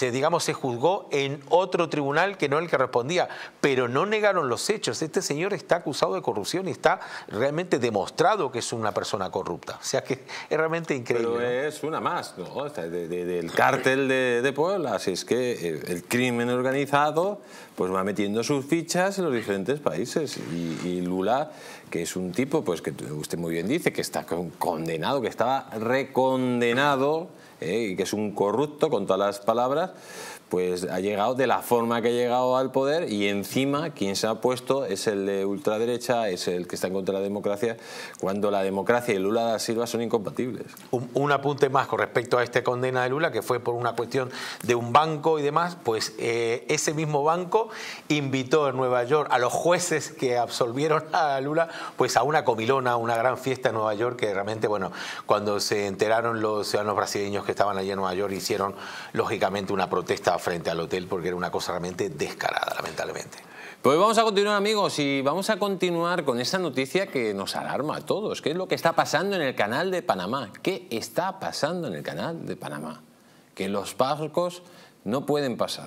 juzgó en otro tribunal que no el que respondía, pero no negaron los hechos. Este señor está acusado de corrupción y está realmente demostrado que es una persona corrupta. O sea que es realmente increíble. Pero ¿no? Es una más, ¿no? Del cártel de Puebla. Así es que el crimen organizado pues va metiendo sus fichas en los diferentes países. Y Lula, que es un tipo, pues que usted muy bien dice, que está condenado, que estaba recondenado, y que es un corrupto con todas las palabras, pues ha llegado de la forma que ha llegado al poder, y encima quien se ha puesto es el de ultraderecha, es el que está en contra de la democracia, cuando la democracia y Lula da Silva son incompatibles. Un apunte más con respecto a esta condena de Lula, que fue por una cuestión de un banco y demás, pues ese mismo banco invitó en Nueva York a los jueces que absolvieron a Lula pues a una comilona, una gran fiesta en Nueva York, que realmente, bueno, cuando se enteraron los ciudadanos brasileños que estaban allí en Nueva York, hicieron lógicamente una protesta frente al hotel, porque era una cosa realmente descarada, lamentablemente. Pues vamos a continuar, amigos, y vamos a continuar con esa noticia que nos alarma a todos. ¿Qué es lo que está pasando en el canal de Panamá? ¿Qué está pasando en el canal de Panamá? Que los barcos no pueden pasar.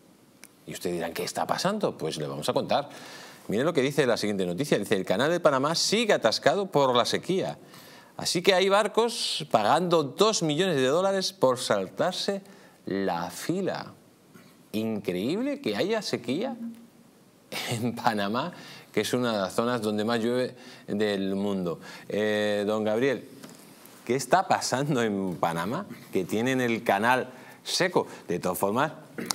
Y ustedes dirán, ¿qué está pasando? Pues le vamos a contar. Miren lo que dice la siguiente noticia. Dice, el canal de Panamá sigue atascado por la sequía. Así que hay barcos pagando $2 millones por saltarse la fila. Increíble que haya sequía en Panamá, que es una de las zonas donde más llueve del mundo. Don Gabriel, ¿qué está pasando en Panamá? Que tienen el canal seco. De todas formas,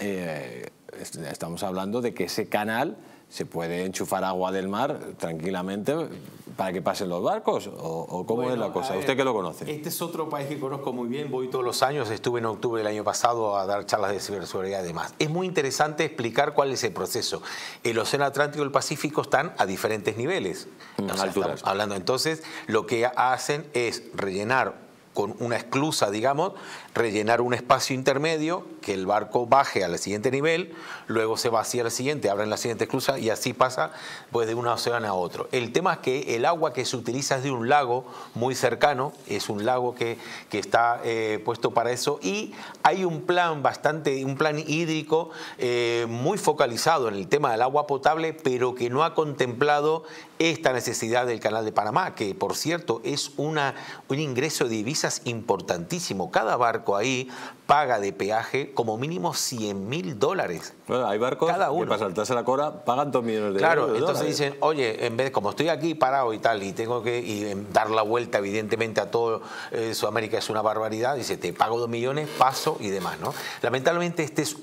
estamos hablando de que ese canal se puede enchufar agua del mar tranquilamente para que pasen los barcos, o cómo es la cosa. ¿Usted que lo conoce? Este es otro país que conozco muy bien, voy todos los años, estuve en octubre del año pasado a dar charlas de ciberseguridad y demás. Es muy interesante explicar cuál es el proceso. El Océano Atlántico y el Pacífico están a diferentes niveles. Alturas. Hablando, entonces, lo que hacen es rellenar con una esclusa, digamos, rellenar un espacio intermedio, que el barco baje al siguiente nivel, luego se vacía al siguiente, abren la siguiente esclusa y así pasa pues de un océano a otro. El tema es que el agua que se utiliza es de un lago muy cercano, es un lago que está puesto para eso, y hay un plan hídrico muy focalizado en el tema del agua potable, pero que no ha contemplado esta necesidad del Canal de Panamá, que por cierto es un ingreso de divisas importantísimo. Cada barco ahí paga de peaje como mínimo $100.000. Bueno, hay barcos cada uno, que para saltarse la cola pagan 2 millones de euros. Claro, entonces dicen, oye, en vez, como estoy aquí parado y tal, y tengo que dar la vuelta evidentemente a todo Sudamérica, es una barbaridad, dice, te pago 2 millones, paso y demás, ¿no? Lamentablemente este es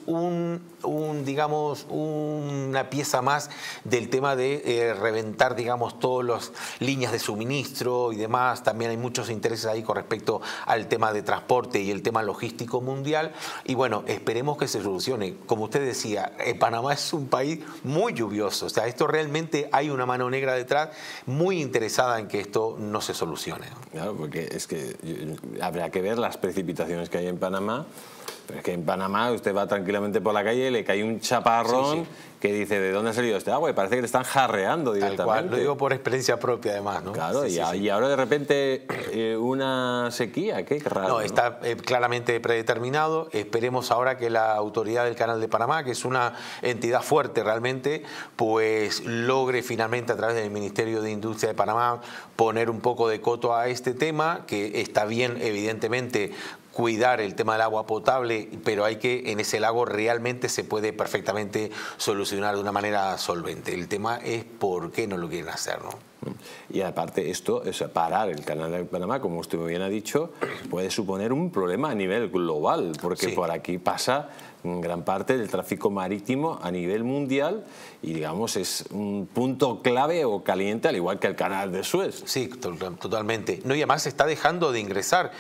digamos, una pieza más del tema de reventar, digamos, todas las líneas de suministro y demás. También hay muchos intereses ahí con respecto al tema de transporte y el tema logístico mundial, y bueno, esperemos que se solucione. Como usted decía, Panamá es un país muy lluvioso, o sea, esto realmente hay una mano negra detrás muy interesada en que esto no se solucione. Claro, porque es que habrá que ver las precipitaciones que hay en Panamá. Pero es que en Panamá usted va tranquilamente por la calle y le cae un chaparrón que dice, ¿de dónde ha salido este agua? Y parece que le están jarreando directamente. Tal cual, lo digo por experiencia propia además, ¿no? Claro, y ahora de repente una sequía, qué raro. No, está claramente predeterminado. Esperemos ahora que la autoridad del Canal de Panamá, que es una entidad fuerte realmente, pues logre finalmente a través del Ministerio de Industria de Panamá poner un poco de coto a este tema, que está bien evidentemente cuidar el tema del agua potable, pero hay que, en ese lago realmente se puede perfectamente solucionar de una manera solvente. El tema es por qué no lo quieren hacer, ¿no? Y aparte esto, es parar el Canal de Panamá, como usted muy bien ha dicho, puede suponer un problema a nivel global, porque por aquí pasa gran parte del tráfico marítimo a nivel mundial y digamos es un punto clave o caliente, al igual que el Canal de Suez. Sí, totalmente. No, y además está dejando de ingresar,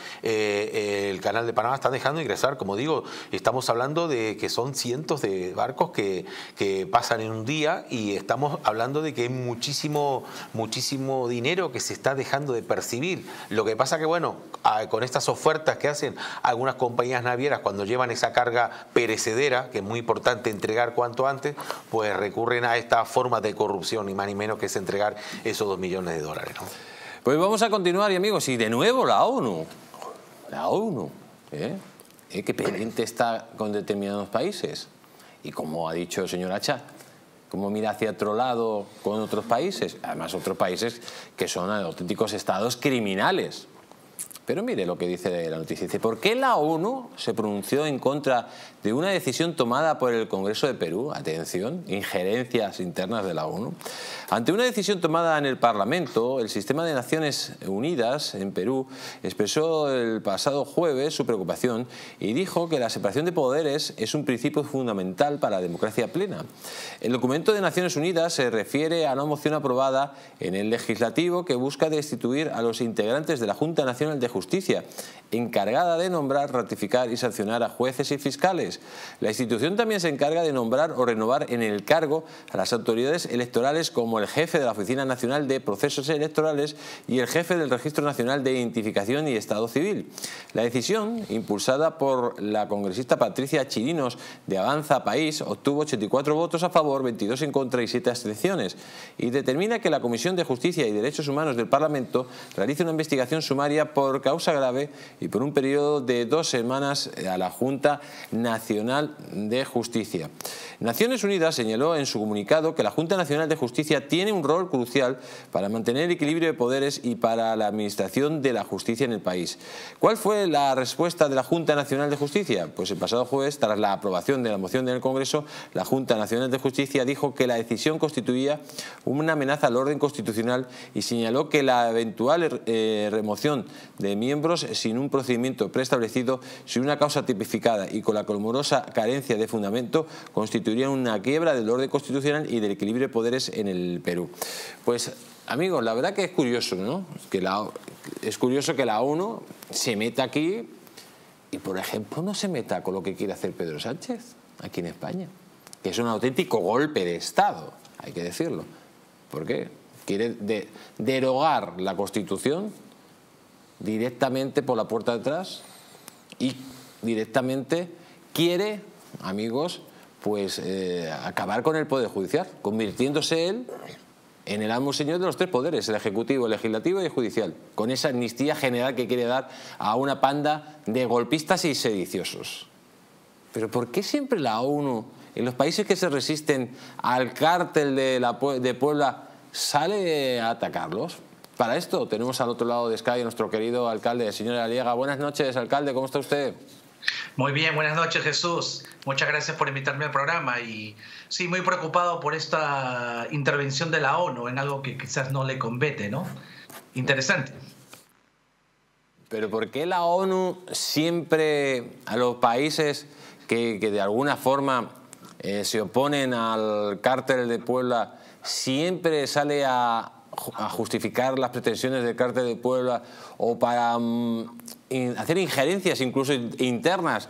el Canal de Panamá está dejando de ingresar, como digo, estamos hablando de que son cientos de barcos que pasan en un día, y estamos hablando de que hay muchísimo dinero que se está dejando de percibir. Lo que pasa que, bueno, con estas ofertas que hacen algunas compañías navieras cuando llevan esa carga perecedera, que es muy importante entregar cuanto antes, pues recurren a esta forma de corrupción, ni más ni menos que es entregar esos $2 millones, ¿no? Pues vamos a continuar, y amigos, y de nuevo la ONU, que pendiente está con determinados países, y como ha dicho el señor Hacha, cómo mira hacia otro lado con otros países, además otros países que son auténticos estados criminales. Pero mire lo que dice la noticia. Dice, ¿por qué la ONU se pronunció en contra de una decisión tomada por el Congreso de Perú? Atención, injerencias internas de la ONU. Ante una decisión tomada en el Parlamento, el Sistema de Naciones Unidas en Perú expresó el pasado jueves su preocupación y dijo que la separación de poderes es un principio fundamental para la democracia plena. El documento de Naciones Unidas se refiere a una moción aprobada en el Legislativo que busca destituir a los integrantes de la Junta Nacional de Justicia, encargada de nombrar, ratificar y sancionar a jueces y fiscales. La institución también se encarga de nombrar o renovar en el cargo a las autoridades electorales, como el jefe de la Oficina Nacional de Procesos Electorales y el jefe del Registro Nacional de Identificación y Estado Civil. La decisión, impulsada por la congresista Patricia Chirinos de Avanza País, obtuvo 84 votos a favor, 22 en contra y 7 abstenciones, y determina que la Comisión de Justicia y Derechos Humanos del Parlamento realice una investigación sumaria por por causa grave y por un periodo de 2 semanas a la Junta Nacional de Justicia. Naciones Unidas señaló en su comunicado que la Junta Nacional de Justicia tiene un rol crucial para mantener el equilibrio de poderes y para la administración de la justicia en el país. ¿Cuál fue la respuesta de la Junta Nacional de Justicia? Pues el pasado jueves, tras la aprobación de la moción en el Congreso, la Junta Nacional de Justicia dijo que la decisión constituía una amenaza al orden constitucional y señaló que la eventual remoción de miembros sin un procedimiento preestablecido, sin una causa tipificada y con la clamorosa carencia de fundamento constituiría una quiebra del orden constitucional y del equilibrio de poderes en el Perú. Pues amigos, la verdad que es curioso, ¿no? Es curioso que la ONU se meta aquí y, por ejemplo, no se meta con lo que quiere hacer Pedro Sánchez aquí en España, que es un auténtico golpe de Estado, hay que decirlo. ¿Por qué? Quiere derogar la Constitución directamente por la puerta de atrás y directamente quiere, amigos, pues acabar con el Poder Judicial, convirtiéndose él en el amo señor de los 3 poderes, el Ejecutivo, el Legislativo y el Judicial, con esa amnistía general que quiere dar a una panda de golpistas y sediciosos. Pero ¿por qué siempre la ONU, en los países que se resisten al cártel de Puebla, sale a atacarlos? Para esto tenemos al otro lado de Sky a nuestro querido alcalde, el señor Aliaga. Buenas noches, alcalde, ¿cómo está usted? Muy bien, buenas noches, Jesús. Muchas gracias por invitarme al programa y sí, muy preocupado por esta intervención de la ONU en algo que quizás no le compete, ¿no? Interesante. Pero ¿por qué la ONU siempre a los países que de alguna forma se oponen al cártel de Puebla siempre sale a justificar las pretensiones del cártel de Puebla o para hacer injerencias incluso internas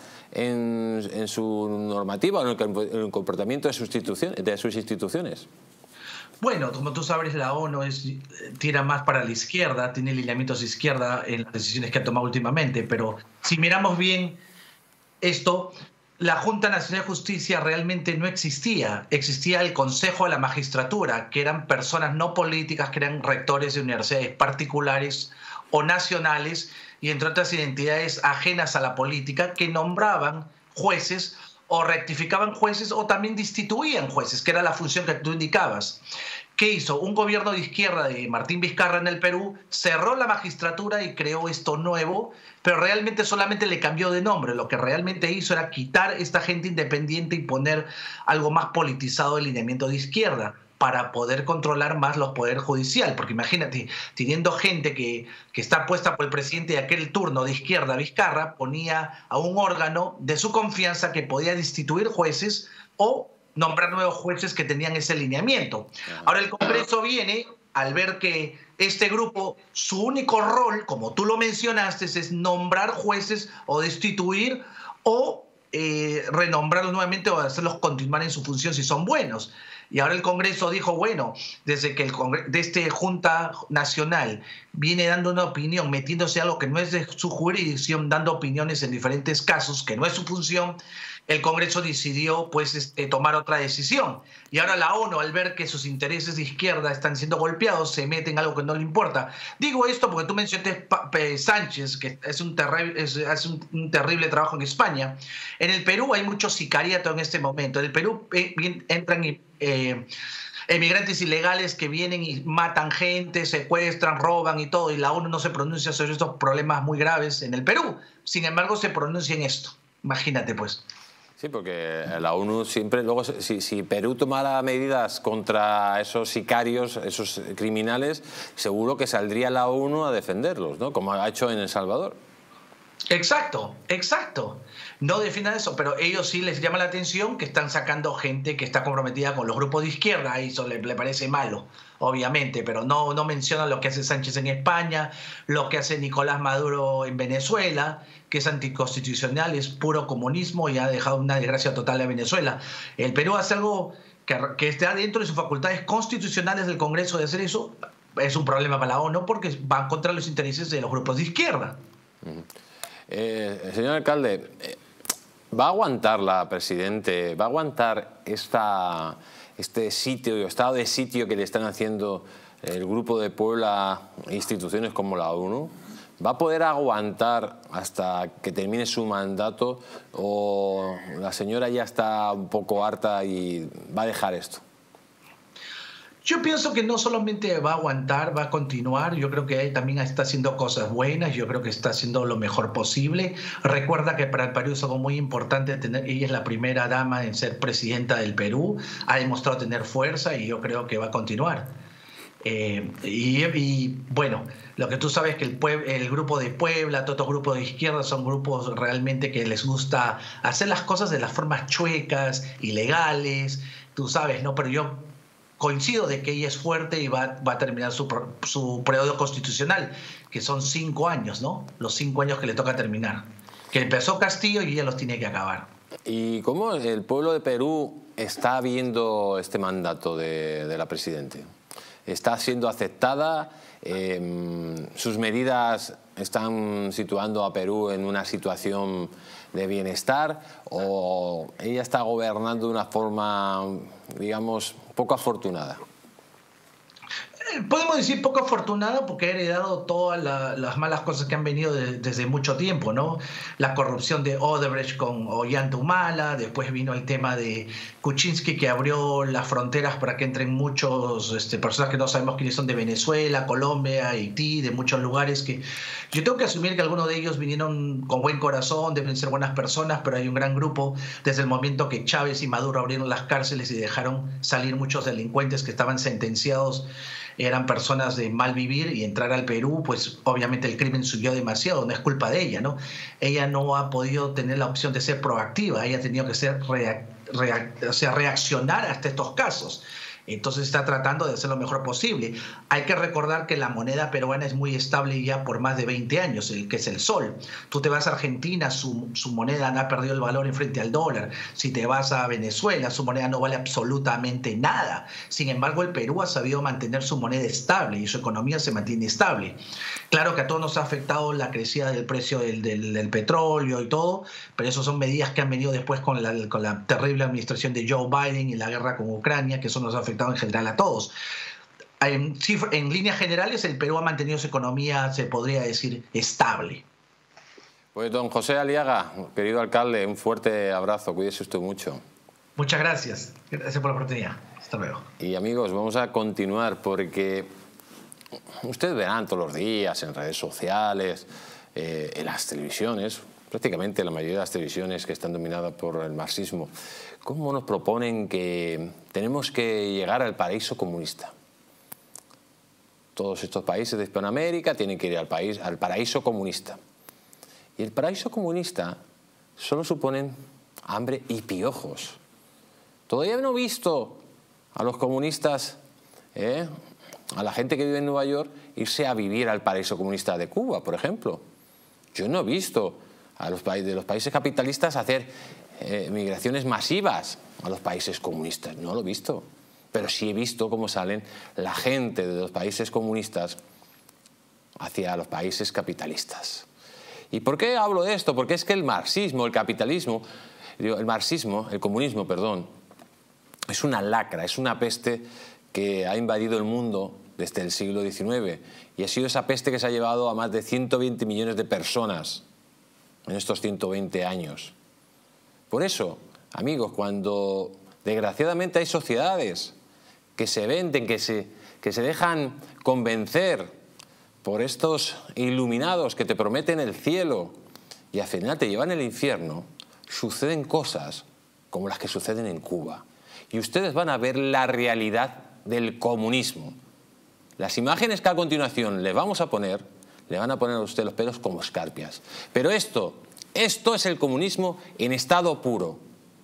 en su normativa o en el comportamiento de sus instituciones? Bueno, como tú sabes, la ONU tira más para la izquierda, tiene lineamientos de izquierda en las decisiones que ha tomado últimamente, pero si miramos bien esto, la Junta Nacional de Justicia realmente no existía. Existía el Consejo de la Magistratura, que eran personas no políticas, que eran rectores de universidades particulares o nacionales, y entre otras identidades ajenas a la política, que nombraban jueces o rectificaban jueces o también destituían jueces, que era la función que tú indicabas. ¿Qué hizo? Un gobierno de izquierda de Martín Vizcarra en el Perú cerró la magistratura y creó esto nuevo, pero realmente solamente le cambió de nombre. Lo que realmente hizo era quitar esta gente independiente y poner algo más politizado del lineamiento de izquierda para poder controlar más los poderes judiciales. Porque imagínate, teniendo gente que está puesta por el presidente de aquel turno de izquierda, Vizcarra, ponía a un órgano de su confianza que podía destituir jueces o nombrar nuevos jueces que tenían ese lineamiento. Ahora el Congreso viene al ver que este grupo, su único rol, como tú lo mencionaste, es nombrar jueces o destituir o renombrarlos nuevamente o hacerlos continuar en su función si son buenos. Y ahora el Congreso dijo, bueno, desde que de Junta Nacional viene dando una opinión, metiéndose a algo que no es de su jurisdicción, dando opiniones en diferentes casos, que no es su función, el Congreso decidió pues tomar otra decisión. Y ahora la ONU, al ver que sus intereses de izquierda están siendo golpeados, se mete en algo que no le importa. Digo esto porque tú mencionaste Sánchez, que hace un terrible trabajo en España. En el Perú hay mucho sicariato en este momento. En el Perú entran emigrantes ilegales que vienen y matan gente, secuestran, roban y todo, y la ONU no se pronuncia sobre estos problemas muy graves en el Perú. Sin embargo, se pronuncia en esto. Imagínate, pues. Sí, porque la ONU siempre, luego, si Perú tomara medidas contra esos sicarios, esos criminales, seguro que saldría la ONU a defenderlos, ¿no? Como ha hecho en El Salvador. Exacto, exacto. No defiendan eso, pero ellos sí les llama la atención que están sacando gente que está comprometida con los grupos de izquierda, y eso le parece malo, obviamente, pero no mencionan lo que hace Sánchez en España, lo que hace Nicolás Maduro en Venezuela, que es anticonstitucional, es puro comunismo y ha dejado una desgracia total a Venezuela. El Perú hace algo que está dentro de sus facultades constitucionales del Congreso de hacer eso, es un problema para la ONU porque va contra los intereses de los grupos de izquierda. Señor alcalde, ¿va a aguantar la Presidente, va a aguantar este estado de sitio que le están haciendo el Grupo de Puebla e instituciones como la ONU? ¿Va a poder aguantar hasta que termine su mandato o la señora ya está un poco harta y va a dejar esto? Yo pienso que no solamente va a aguantar, va a continuar. Yo creo que él también está haciendo cosas buenas. Yo creo que está haciendo lo mejor posible. Recuerda que para el Perú es algo muy importante ella es la primera dama en ser presidenta del Perú. Ha demostrado tener fuerza y yo creo que va a continuar. Bueno, lo que tú sabes que el grupo de Puebla, todos los grupos de izquierda son grupos realmente que les gusta hacer las cosas de las formas chuecas, ilegales, tú sabes, ¿no? Pero yo coincido de que ella es fuerte y va a terminar su periodo constitucional, que son 5 años, ¿no? Los 5 años que le toca terminar. Que empezó Castillo y ella los tiene que acabar. ¿Y cómo el pueblo de Perú está viendo este mandato de la presidenta? ¿Está siendo aceptada? ¿Sus medidas están situando a Perú en una situación de bienestar? ¿O ella está gobernando de una forma, digamos, poco afortunada? Podemos decir poco afortunada porque ha heredado todas las malas cosas que han venido desde mucho tiempo, ¿no? La corrupción de Odebrecht con Ollanta Humala, después vino el tema de Kuczynski que abrió las fronteras para que entren muchos personas que no sabemos quiénes son de Venezuela, Colombia, Haití, de muchos lugares que yo tengo que asumir que algunos de ellos vinieron con buen corazón, deben ser buenas personas, pero hay un gran grupo desde el momento que Chávez y Maduro abrieron las cárceles y dejaron salir muchos delincuentes que estaban sentenciados, eran personas de mal vivir, y entrar al Perú, pues obviamente el crimen subió demasiado, no es culpa de ella, ¿no? Ella no ha podido tener la opción de ser proactiva, ella ha tenido que ser reaccionar hasta estos casos. Entonces está tratando de hacer lo mejor posible. Hay que recordar que la moneda peruana es muy estable ya por más de 20 años, que es el sol. Tú te vas a Argentina, su moneda no ha perdido el valor en frente al dólar. Si te vas a Venezuela, su moneda no vale absolutamente nada. Sin embargo, el Perú ha sabido mantener su moneda estable y su economía se mantiene estable. Claro que a todos nos ha afectado la crecida del precio del petróleo y todo, pero eso son medidas que han venido después con la terrible administración de Joe Biden y la guerra con Ucrania, que eso nos ha afectado en general a todos. En líneas generales, el Perú ha mantenido su economía, se podría decir, estable. Pues don José Aliaga, querido alcalde, un fuerte abrazo, cuídese usted mucho. Muchas gracias, gracias por la oportunidad. Hasta luego. Y amigos, vamos a continuar porque ustedes verán todos los días en redes sociales, en las televisiones, prácticamente la mayoría de las televisiones que están dominadas por el marxismo, cómo nos proponen que tenemos que llegar al paraíso comunista. Todos estos países de Hispanoamérica tienen que ir al paraíso comunista. Y el paraíso comunista solo suponen hambre y piojos. Todavía no he visto a los comunistas, a la gente que vive en Nueva York, irse a vivir al paraíso comunista de Cuba, por ejemplo. Yo no he visto a los países capitalistas hacer migraciones masivas a los países comunistas. No lo he visto. Pero sí he visto cómo salen la gente de los países comunistas hacia los países capitalistas. ¿Y por qué hablo de esto? Porque es que el marxismo, el capitalismo, el comunismo, perdón, es una lacra, es una peste que ha invadido el mundo desde el siglo XIX. Y ha sido esa peste que se ha llevado a más de 120 millones de personas en estos 120 años. Por eso, amigos, cuando desgraciadamente hay sociedades que se venden, que se dejan convencer por estos iluminados que te prometen el cielo y al final te llevan al infierno, suceden cosas como las que suceden en Cuba. Y ustedes van a ver la realidad del comunismo. Las imágenes que a continuación les vamos a poner, le van a poner a usted los pelos como escarpias. Pero esto es el comunismo en estado puro.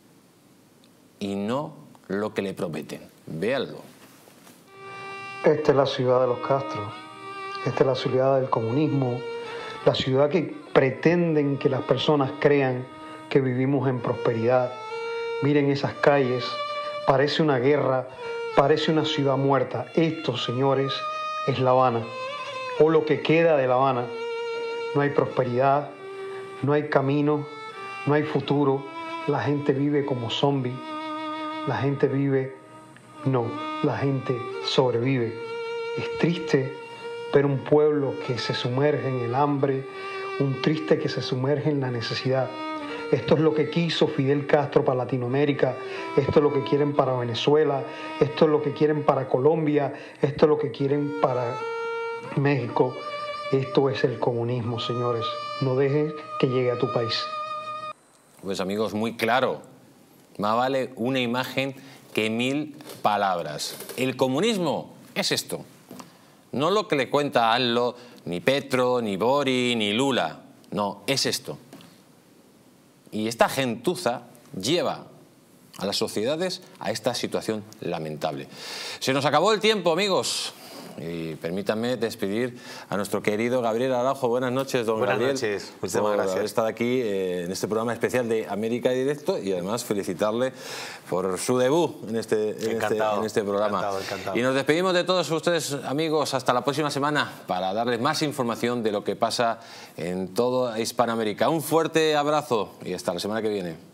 Y no lo que le prometen. Véanlo. Esta es la ciudad de los Castro. Esta es la ciudad del comunismo. La ciudad que pretenden que las personas crean que vivimos en prosperidad. Miren esas calles. Parece una guerra. Parece una ciudad muerta. Esto, señores, es La Habana. O lo que queda de La Habana. No hay prosperidad. No hay camino. No hay futuro. La gente vive como zombie. La gente vive, no, la gente sobrevive. Es triste, ver un pueblo que se sumerge en el hambre, un triste que se sumerge en la necesidad. Esto es lo que quiso Fidel Castro para Latinoamérica, esto es lo que quieren para Venezuela, esto es lo que quieren para Colombia, esto es lo que quieren para México. Esto es el comunismo, señores. No dejes que llegue a tu país. Pues amigos, muy claro. Más vale una imagen que 1000 palabras. El comunismo es esto. No lo que le cuenta AMLO, ni Petro, ni Bori, ni Lula. No, es esto. Y esta gentuza lleva a las sociedades a esta situación lamentable. Se nos acabó el tiempo, amigos. Y permítanme despedir a nuestro querido Gabriel Araujo. Buenas noches, don Gabriel. Buenas noches, muchísimas gracias. Por haber estado aquí en este programa especial de América Directo y además felicitarle por su debut en este programa. Encantado. Y nos despedimos de todos ustedes, amigos, hasta la próxima semana para darles más información de lo que pasa en toda Hispanoamérica. Un fuerte abrazo y hasta la semana que viene.